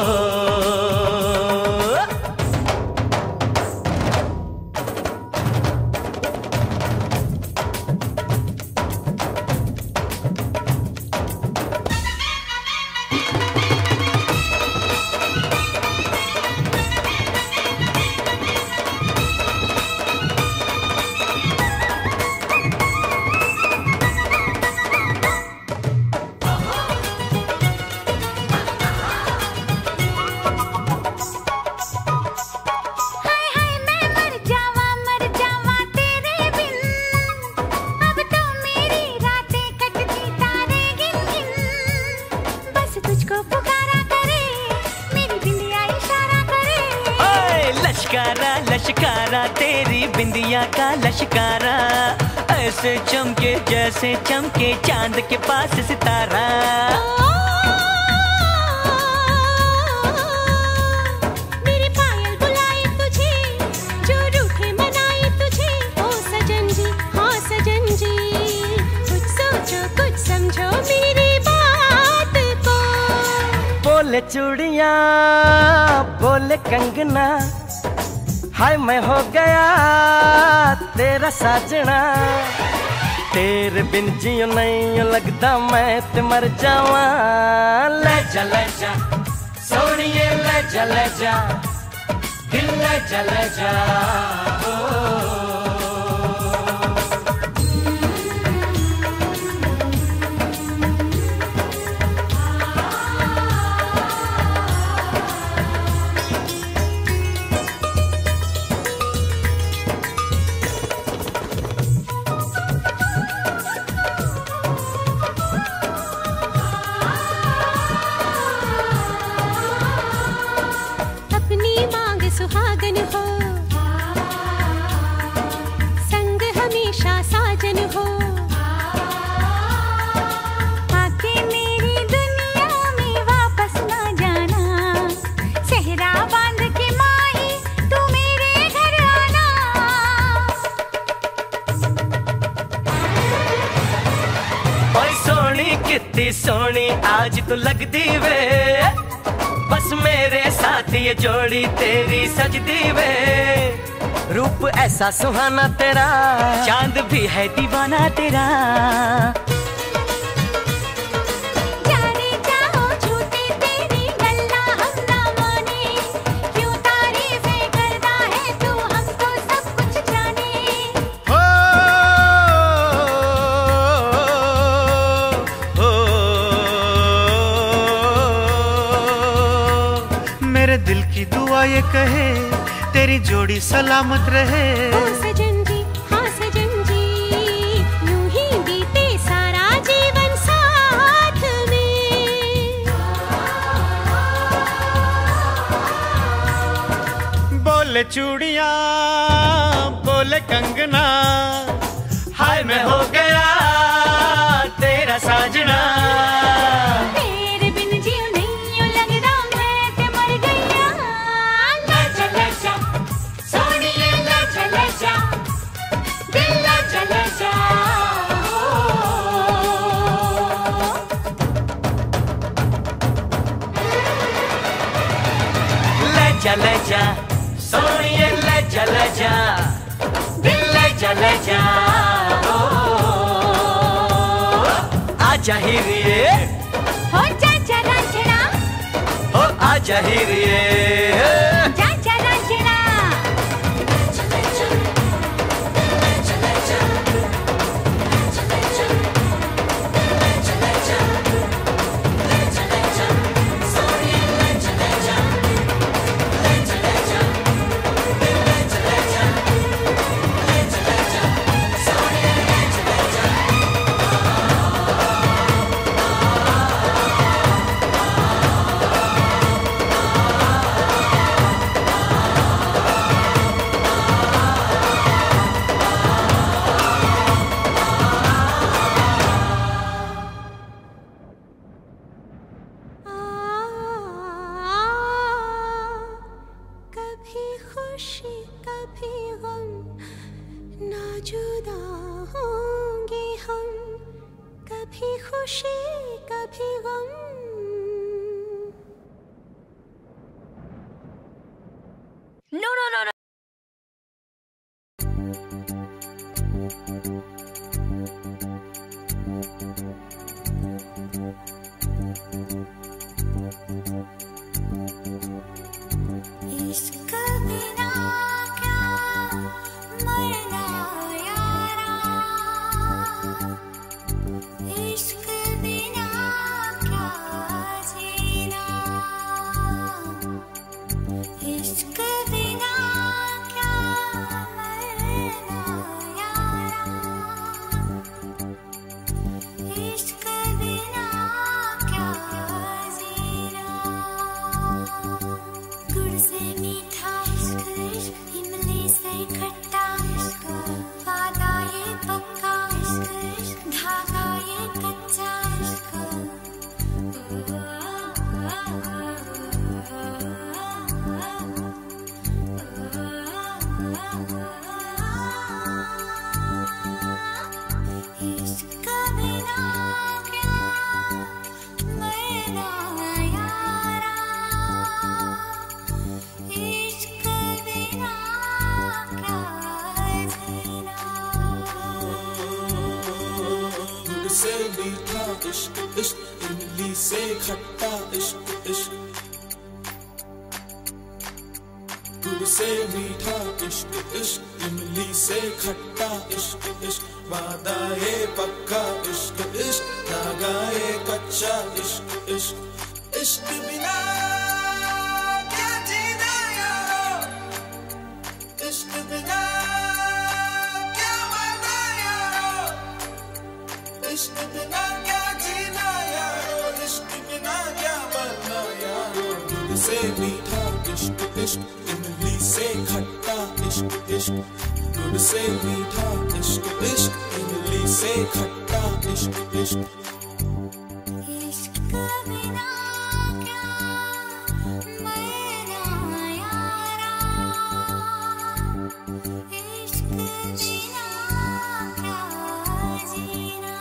लश्कारा तेरी बिंदिया का लश्कारा, ऐसे चमके जैसे चमके चांद के पास सितारा। मेरी पायल बुलाए तुझे, जो रूठे मनाए तुझे। ओ सजन जी हाँ सजन जी, कुछ सोचो कुछ समझो मेरी बात को। बोले चूड़िया बोले कंगना, हाय मैं हो गया तेरा साजना। तेरे बिन जियो नहीं लगदा मैं ते मर जावा। ले जा सोनिए ले जा, दिल ले जा ओ। सुहागन हो, संग हमेशा साजन हो। आके मेरी दुनिया में वापस ना जाना, सेहरा बांध के माही तू मेरे घर आना। ओए सोनी कितनी सोनी आज तू लगदी वे, बस मेरे साथ ये जोड़ी तेरी सजदी वे। रूप ऐसा सुहाना तेरा, चांद भी है दीवाना तेरा। जाने चाहो झूठी तेरी गल्ला हम ना माने, क्यों तारीफें करता है तू हमको सब कुछ जाने। मेरे दिल की दुआ ये कहे तेरी जोड़ी सलामत रहे। ओ सजन जी हाँ सजन जी, यूं ही बीते सारा जीवन साथ में। बोले चूड़िया बोले कंगना, हाय मैं हो गया तेरा साजना। तेरे बिन जियो नहीं यूं लगदा मैं ते मर गया। ले जा सोनिए ले जा, दिल ले जा ले जा सोनिए ले जा, दिल ले जा ओ। आजा हीरिए हो जा रांझना, हो आजा हीरिए। जा रांझना। खुशी कभी गम, ना जुदा होंगे हम, कभी खुशी कभी गम। No, no, no, no. इश्क बिना क्या मरना यारा, इश्क बिना क्या जीना, इश्क बिना क्या मरना यारा, इश्क बिना क्या जीना। गुड़ से मीठा इश्क, इश्क इमली से खट्टा इश्क, वादा ये पक्का इश्क, इश्क धागा ये कच्चा इश्क। इश्क बिना क्या मरना यारा, इश्क बिना क्या जीना। गुड़ से मीठा इश्क, इश्क इमली से खट्टा इश्क, इश्क गुड़ से मीठा इश्क, इश्क इमली से खट्टा इश्क, इश्क वादा ये पक्का इश्क, इश्क धागा ये कच्चा इश्क, इश्क इश्क बिना क्या जीना यारो, इश्क बिना क्या मरना यारो, इश्क बिना क्या जीना यारो, इश्क बिना क्या मरना यारो। गुड़ से मीठा इश्क, इश्क इमली से खट्टा इश्क, इश्क गुड़ से मीठा इश्क, इश्क इमली से खट्टा इश्क, इश्क इश्क बिना क्या मरना यारा, इश्क बिना क्या जीना।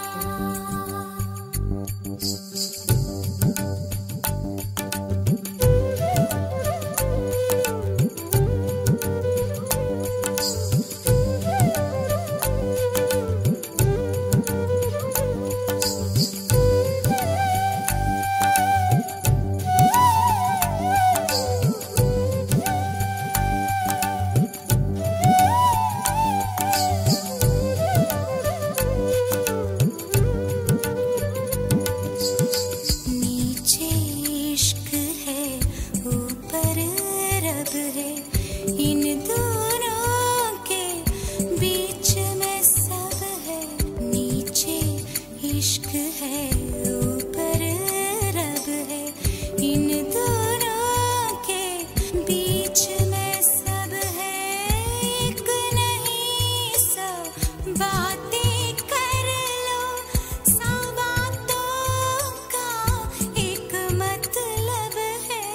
नीचे इश्क है, ऊपर रब है, इन दोनों के बीच में सब है। नीचे इश्क है, ऊपर रब है, इन दोनों के बीच में सब है। एक नहीं सौ बातें कर लो, सौ बातों का एक मतलब है।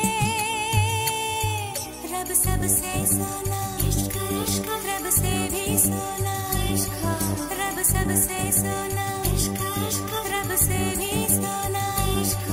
रब सबसे सोना इश्क, इश्क रब से भी सोना इश्क, रब सबसे सोना इश्क, इश्क रब से भी सोना इश्क।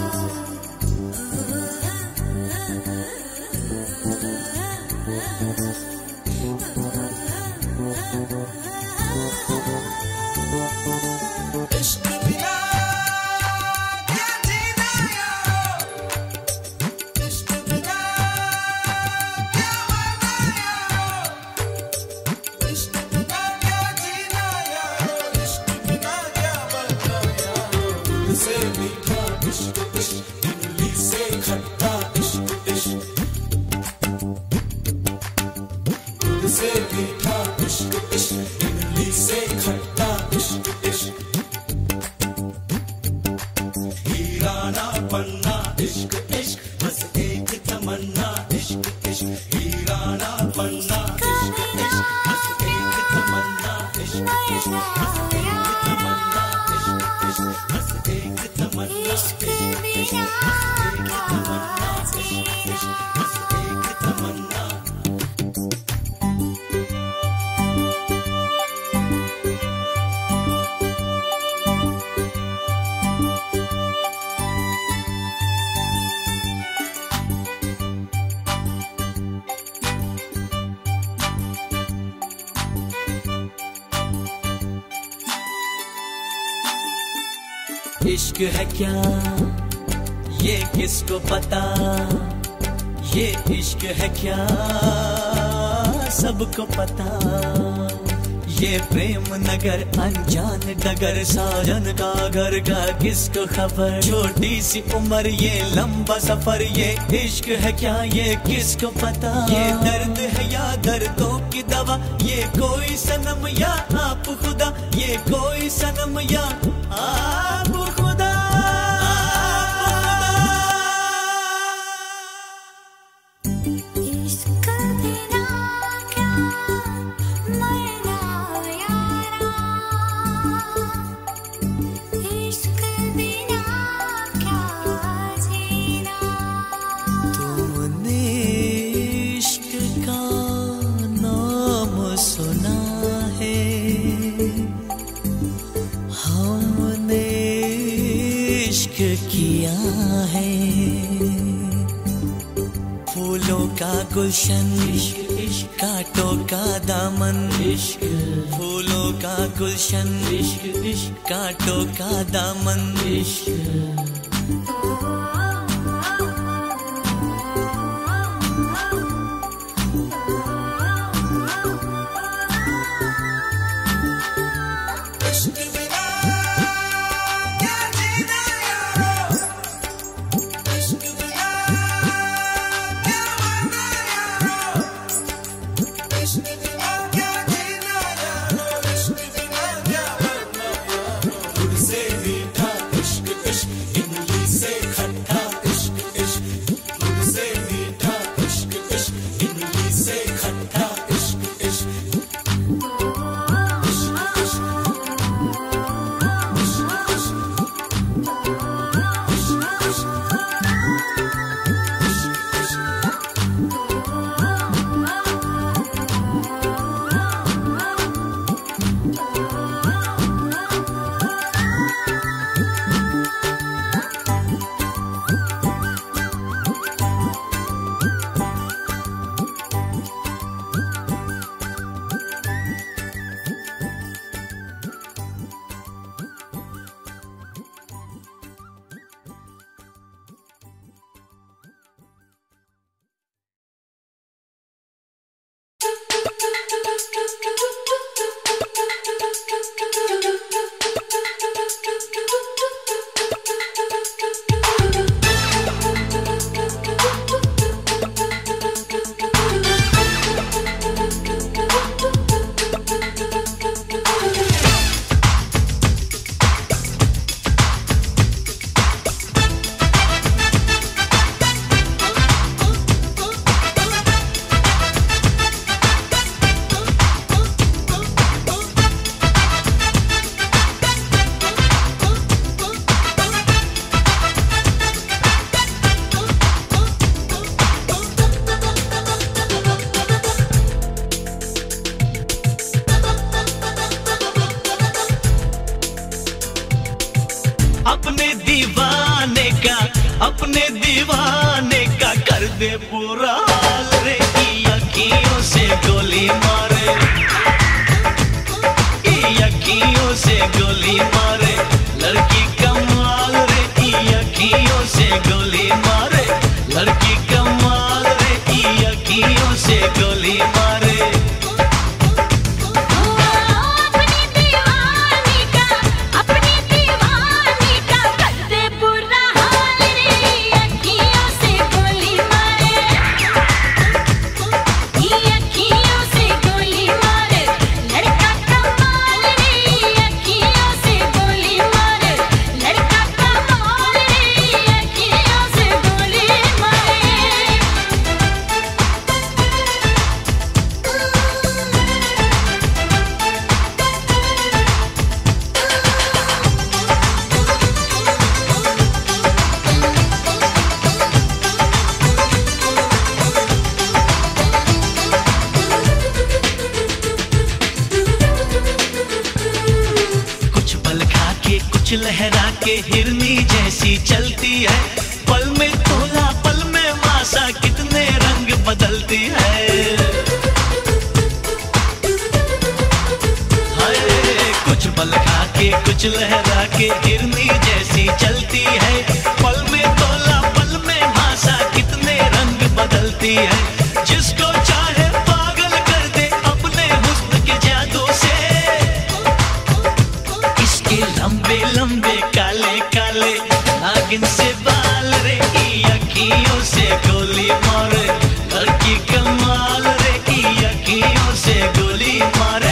इश्क बिना क्या जीना यारो, इश्क बिना क्या मरना यारो, इश्क बिना क्या जीना यारो, इश्क बिना क्या मरना यारो। गुड़ से मीठा इश्क, इश्क इमली से खट्टा इश्क, इश्क गुड़ से मीठा इश्क, इश्क इमली से खट्टा इश्क, इश्क हीरा ना पन्ना इश्क, इश्क बस एक तमन्ना इश्क, इश्क हीरा ना पन्ना इश्क, इश्क बस एक तमन्ना इश्क, इश्क बस एक तमन्ना इश्क, इश्क बस एक तमन्ना इश्क बिना क्या जीना। इश्क है क्या ये किसको पता, ये इश्क है क्या सबको पता। ये प्रेम नगर अनजान डगर, साजन का घर का किसको खबर। छोटी सी उम्र ये लंबा सफर, ये इश्क है क्या ये किसको पता। ये दर्द है या दर्दों की दवा, ये कोई सनम या आप खुदा, ये कोई सनम या आप खुदा। किया है फूलों का गुलशन, कांटों का दामन, फूलों का गुलशन, कांटों का दामन। अपने दीवाने का कर दे पूरा हाल रे, की अखियों से गोली मारे, की अखियों से गोली मारे, लड़की कमाल रे, की अखियों से गोली मारे, लड़की कमाल रे, की अखियों से गोली मारे। लहरा के हिरनी जैसी चलती है, पल में तोला पल में मासा, कितने रंग बदलती है। हाय कुछ पल खा के कुछ लहरा के हिरनी जैसी सी चलती है, पल में तोला पल में भाषा कितने रंग बदलती है। जिसको चाहे पागल कर दे अपने हुस्न के जादू से। इसके लंबे लंबे काले काले नागिन से बाल रे, की अखियों से गोली मारे, लड़की कमाल रे, की अखियों से गोली मारे।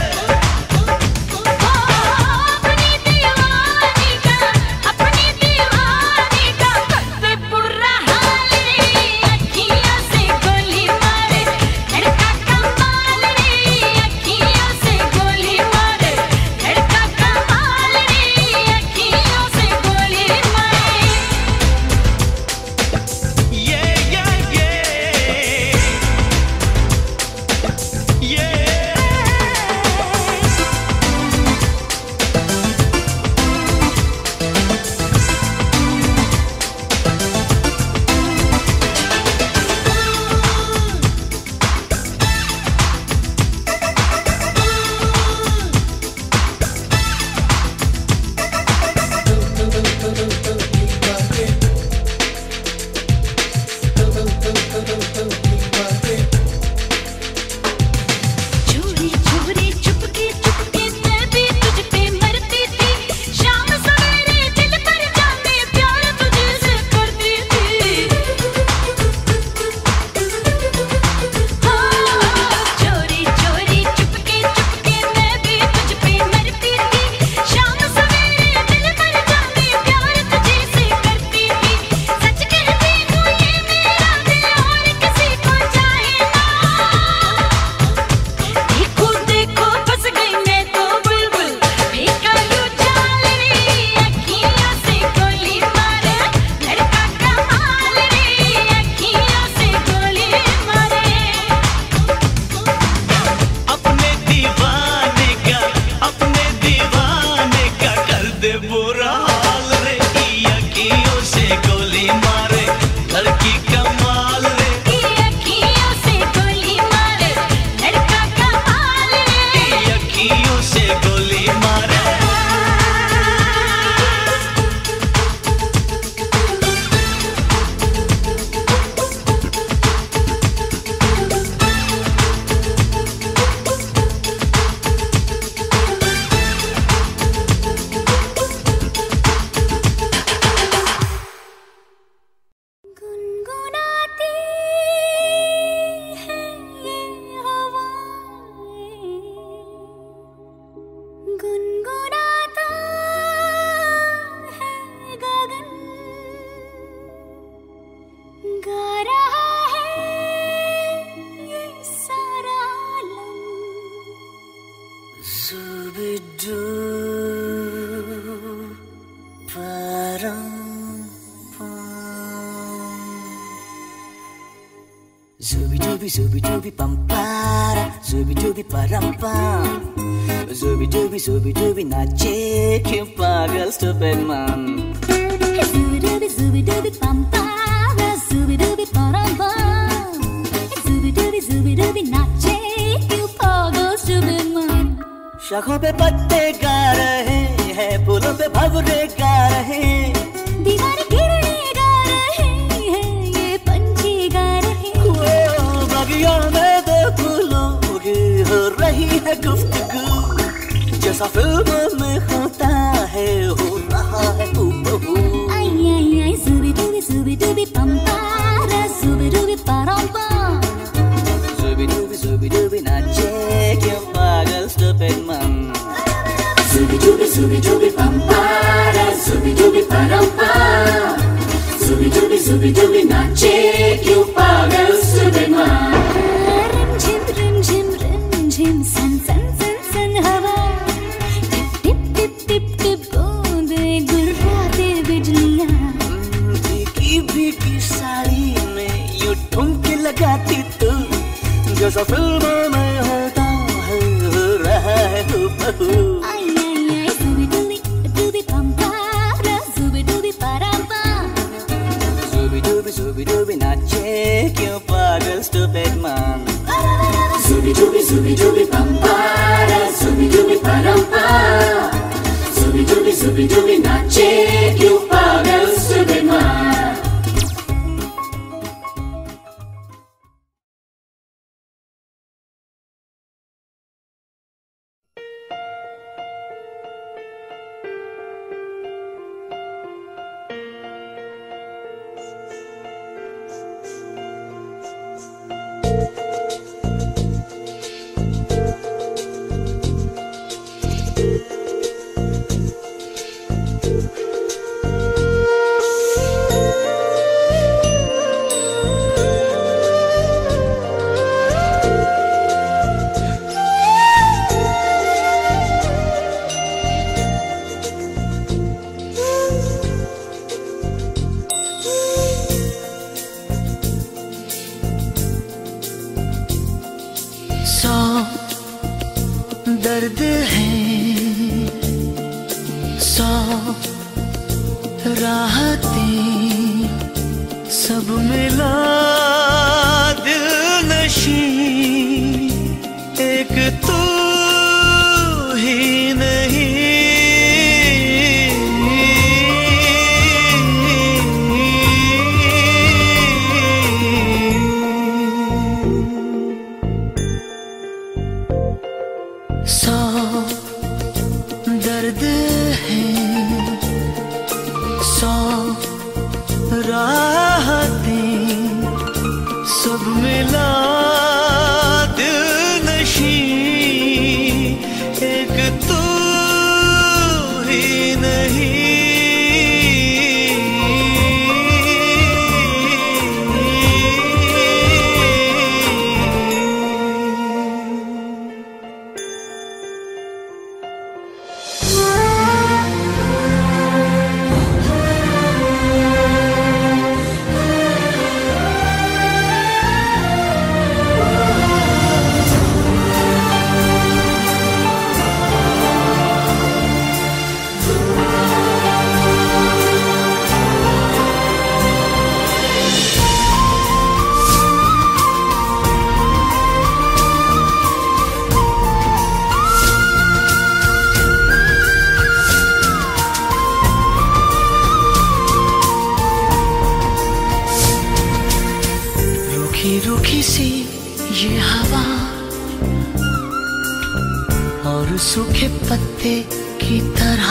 Zooby-dooby pampara, zooby-dooby parampam, zooby-dooby नाचे क्यों पागल stupid man. Zooby-dooby pampara, zooby-dooby parampam, zooby-dooby नाचे क्यों पागल stupid man. शाखों पे पत्ते गा रहे हैं, फूलों पे भंवरे गा रहे हैं, दीवारें गिरने गा रहे हैं, ये पंछी गा रहे हैं. बगिया में दो फूलों की हो रही है गुफ्तगू, जैसा फिल्म में होता है हो रहा है हूबहू. आई आई आई zooby-dooby pampara, zooby-dooby parampam, zooby-dooby नाचे क्यों पागल stupid man. zooby-dooby pampara, zooby-dooby parampam, zooby-dooby नाचे क्यों पागल stupid man. रिमझिम सन सन सन सन हवा, टिप टिप टिप टिप बूंदे गुर्राते बिजलियां. भीगी साड़ी में यूं ठुमके लगाती तू, जैसा फिल्मों में होता है हो रहा है हूबहू. आई आई आई zooby-dooby pampara, zooby-dooby parampam, zooby-dooby नाचे क्यों पागल stupid man. zooby-dooby pampara, zooby-dooby parampam, zooby-dooby Scooby Dooby नाचे क्यों पागल सुबह दर्द है, 100 राहतें, सब मिला दिल नशी, एक तू ही नहीं। दर्द है, 100 राहतें, सब मिला दिल नशी, एक तू ही नहीं। रूखी सी ये हवा और सूखे पत्ते की तरह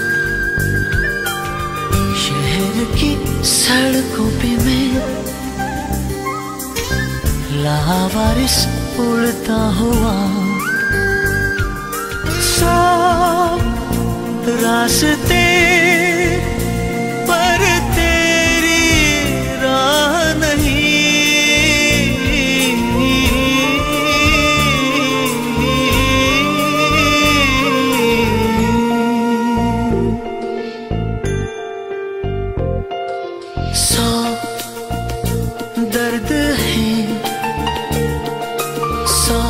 शहर की सड़कों पे मैं लावारिस उड़ता हुआ। 100 रास्ते पर तेरी राह नहीं। दर्द है, 100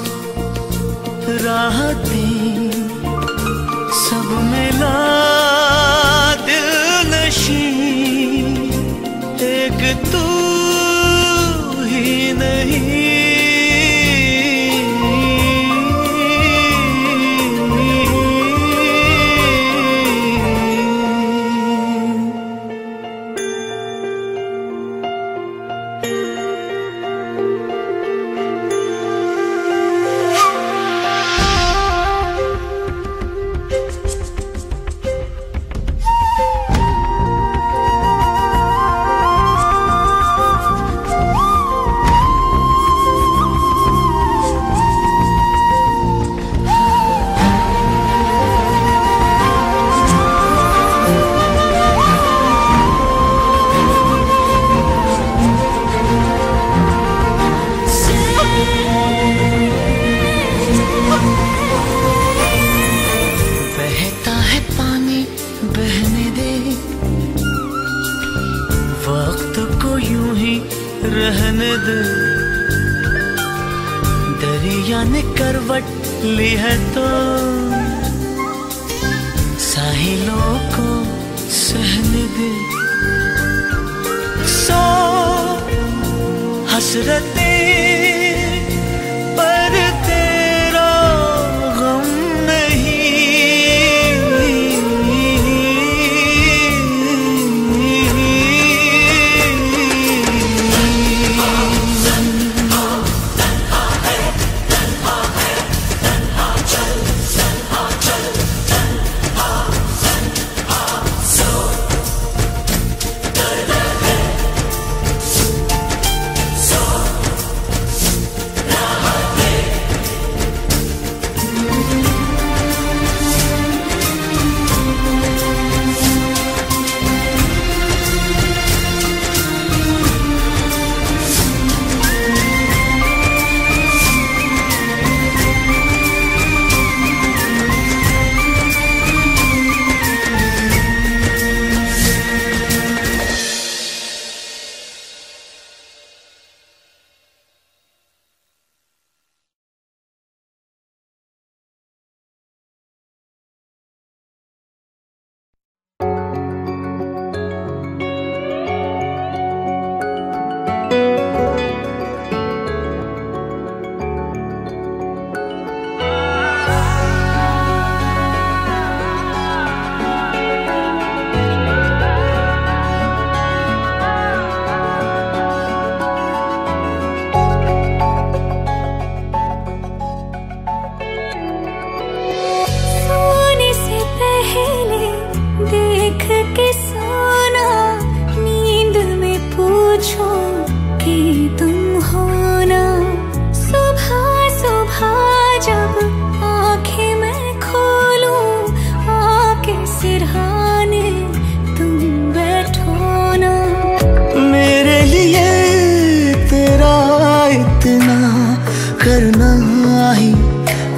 राहतें, सब मिला दिल नशी, एक तू ही नहीं। रहने दे, दरिया ने करवट ली है तो साहिलों को सहने दे। 100 हसरतें पर तेरा गम नहीं।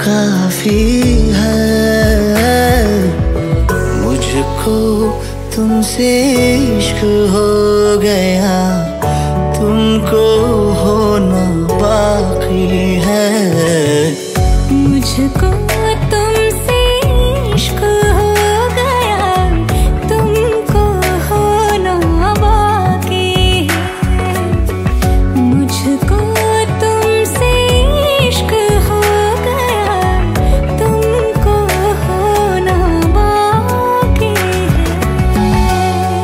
काफी है। मुझको तुमसे इश्क हो गया, तुमको होना बाकी है। मुझको तुमसे इश्क हो गया, तुमको होना बाकी है। मुझको तुमसे इश्क हो गया, तुमको होना बाकी है।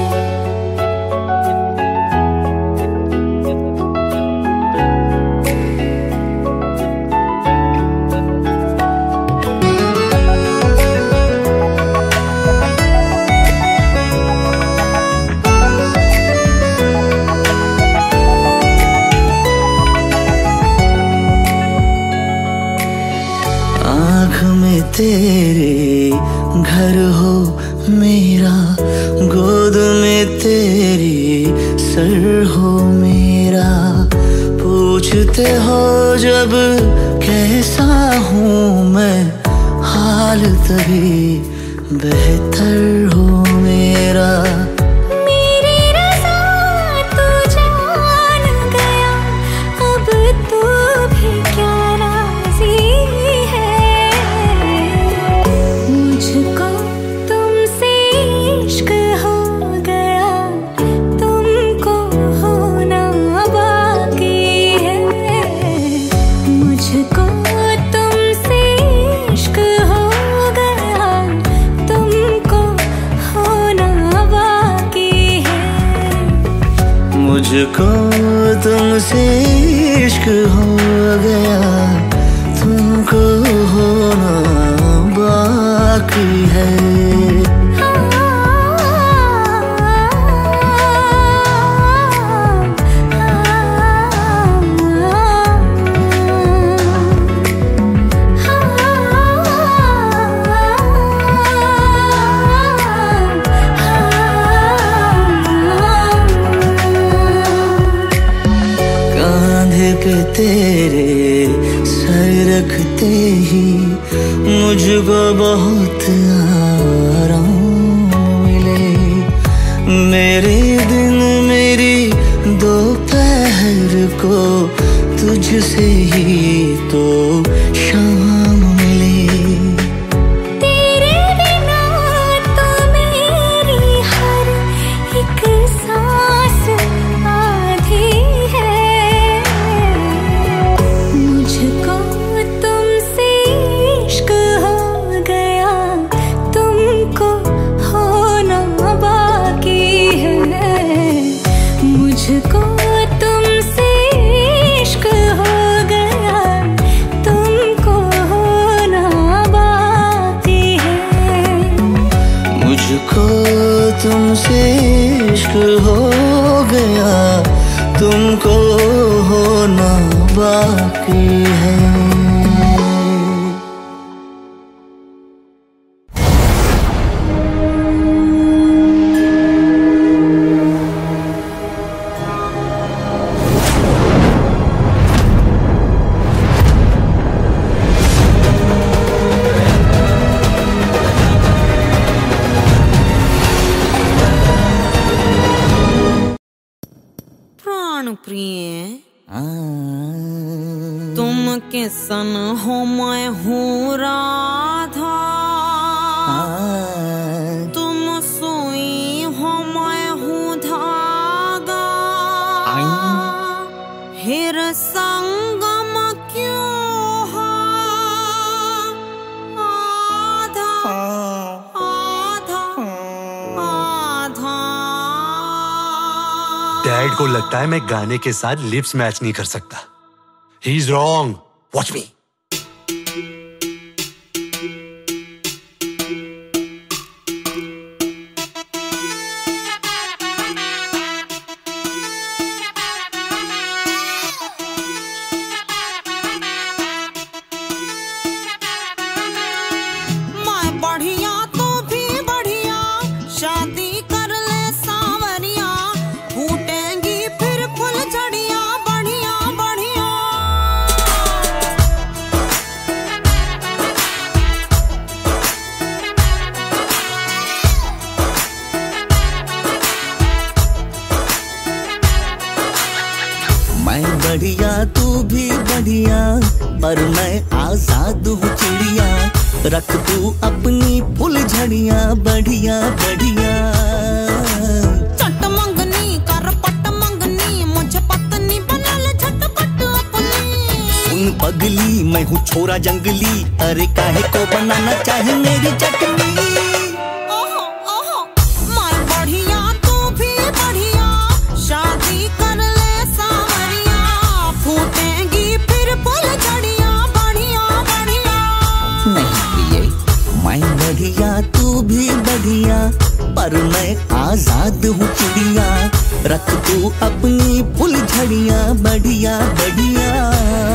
आँख में तेरे घर हो मेरा, गोद में तेरी सर हो मेरा। पूछते हो जब कैसा हूँ मैं, हाल तभी बेहतर हो मेरा। मेरी रज़ा तू जान गया, अब तू भी क्या राज़ी है। मुझको तुमसे इश्क हो गया, तुमको होना बाकी है। मुझको तुमसे इश्क हो गया, तुमको होना बाकी है। मुझको तुमसे इश्क हो गया, तुमको होना बाकी है। कांधे पे तेरे सर रखते ही मुझको बहुत आराम मिले। मेरे दिन मेरी दोपहर को तुझसे ही तो शाम मिले। तेरे बिना तो मेरी हर एक सांस आधी है। मुझको तुमसे इश्क हो गया, तुमको होना बाकी है। मुझको तुमसे इश्क हो गया, तुमको होना बाकी है। मुझको तुमसे इश्क हो गया, तुमको होना बाकी है। प्राण प्रिय तुम किसन हो, मैं हूँ राधा। तुम सुई हो, मैं हूँ धागा। हिर संगम क्यों हो आधा आधा आधा। डैड को लगता है मैं गाने के साथ लिप्स मैच नहीं कर सकता। He is wrong, watch me. मैं बढ़िया तो भी बढ़िया, शादी कर ले सांवरिया। फूटेंगी फिर फुलझड़ियाँ, बढ़िया बढ़िया। मैं आजाद हूँ चिड़िया, रख तू अपनी फुल झड़िया बढ़िया बढ़िया। चट मंगनी कर पट मंगनी, मुझे पत्नी बना ले झटपट अपनी। सुन पगली मैं हूँ छोरा जंगली, अरे काहे को बनाना चाहे मेरी चटनी। ओहो ओहो मैं बढ़िया तू भी बढ़िया, शादी कर ले सावरिया, फूटेंगी फिर फुल झड़िया बढ़िया बढ़िया। नहीं प्रिय मैं बढ़िया तू भी बढ़िया, पर मैं आजाद हूँ चिड़िया, रख तू अपनी फुल झड़िया बढ़िया बढ़िया।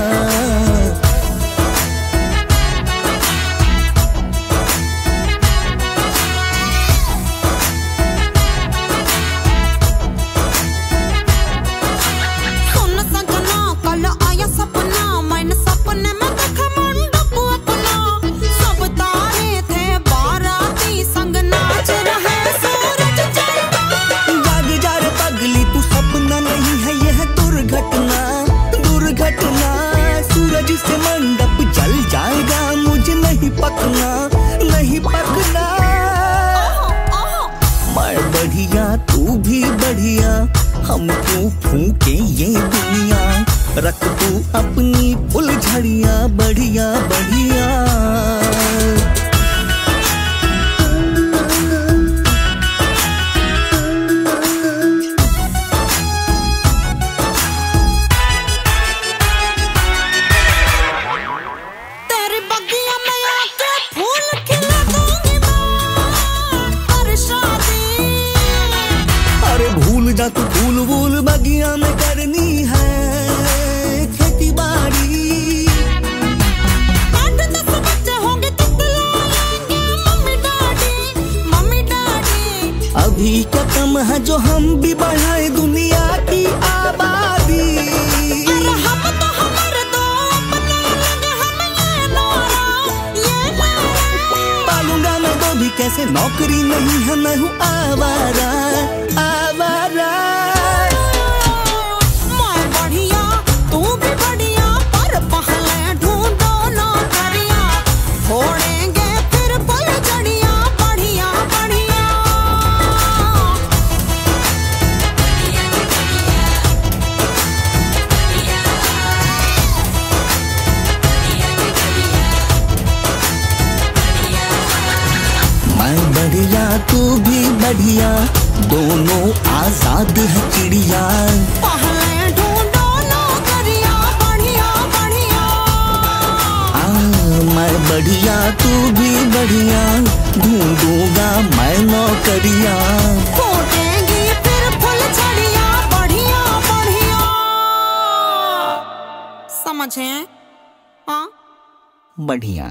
सुन सजना कल आया सपना, मैंने सपने में देखा मंडप अपना, सब तारे थे बाराती संग नाच रहे सूरज चंदा। जाग जा रे पगली तू सपना नहीं है यह दुर्घटना दुर्घटना। सूरज से मंडप जल जाएगा, मुझे नहीं पकना नहीं पकना। मैं बढ़िया तू भी बढ़िया, हम क्यों फूके ये दुनिया, रख तू अपनी फुल झड़िया बढ़िया बढ़िया। तेरी बगिया में आके फूल खिला दूंगी मैं, कर शादी। अरे भूल जा तू फूल वूल बगिया में करनी है खेती बाड़ी। 8-10 बच्चे होंगे तो बुलाएंगे मम्मी डैडी। अभी क्या कम है जो हम भी बढ़ाए दुनिया की आबादी। अरे हम तो हमारे दो अपने लगे, हम ये नारा। पालूंगा मैं दो भी कैसे, नौकरी नहीं है मैं हूँ आवारा आवारा। मैं बढ़िया तू भी बढ़िया, पर पहले ढूंढो नौकरिया, फोड़ेंगे फिर फुल झड़िया बढ़िया बढ़िया। मैं बढ़िया तू भी बढ़िया, दोनों आजाद है चिड़िया। पहले ढूंढो नौकरिया बढ़िया बढ़िया। मैं बढ़िया तू भी बढ़िया, ढूंढूंगा मैं नौकरिया। फूटेंगी फिर फुल झड़िया बढ़िया बढ़िया। समझे? हाँ बढ़िया।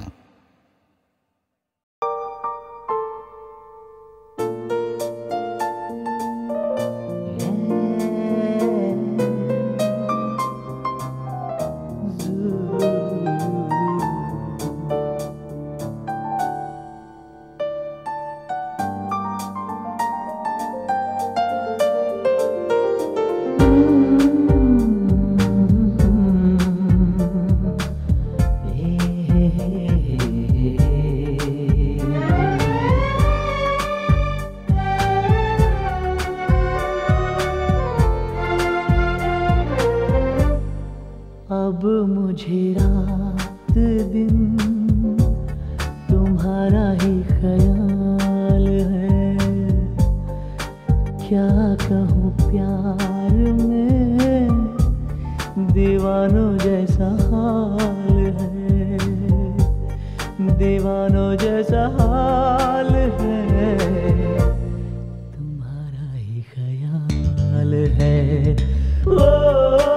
अब मुझे रात दिन तुम्हारा ही ख्याल है, क्या कहूँ प्यार में दीवानों जैसा हाल है, दीवानों जैसा हाल है, तुम्हारा ही ख्याल है। ओ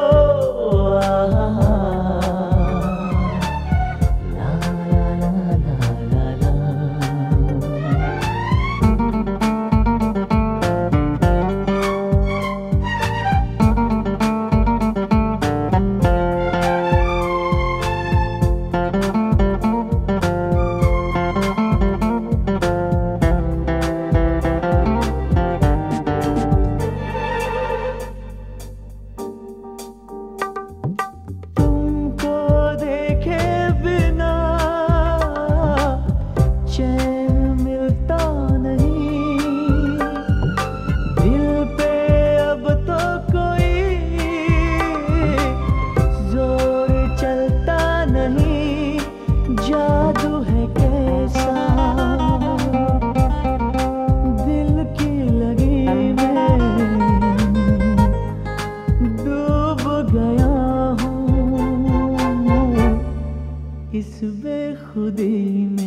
जादू है कैसा दिल की लगी में डूब गया हूँ इस बेखुदी में।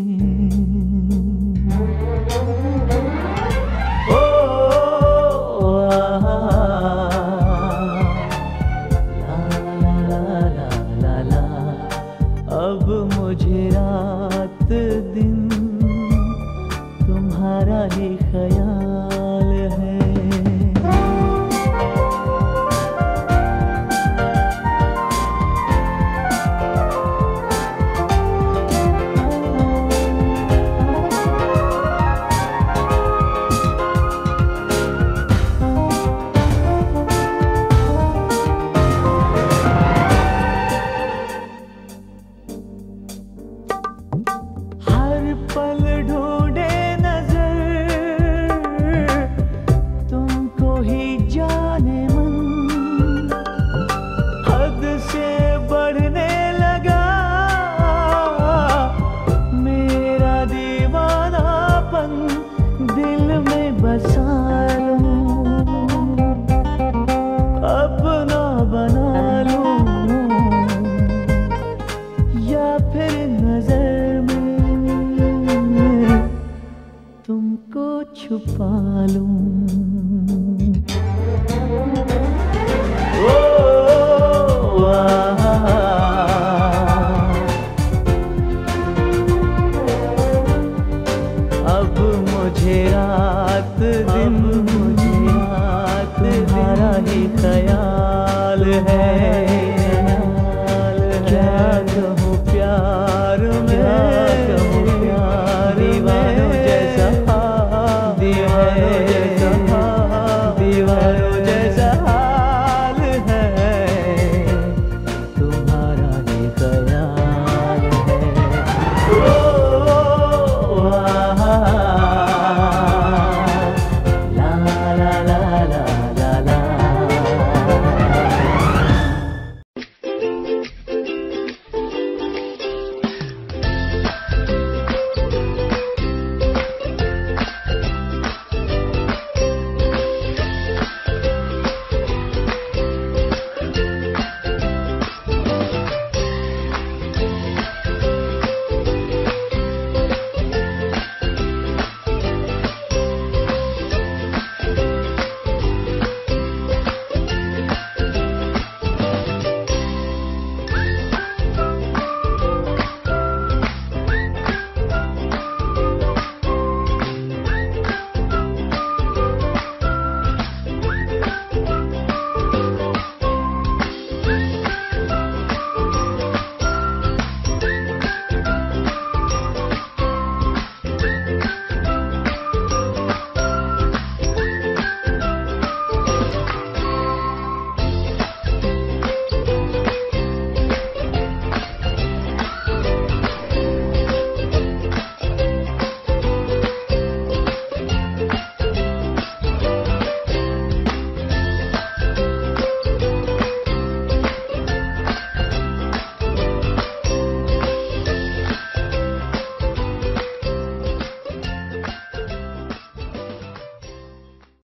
अब मुझे रात दिन तुम्हारा ही ख्याल है। पल ढूंढे नजर तुमको ही जाने मन हद से बढ़ने लगा मेरा दीवानापन दिल में बसा लूं अपना बना लूं या फिर नजर तुमको छुपा लूं।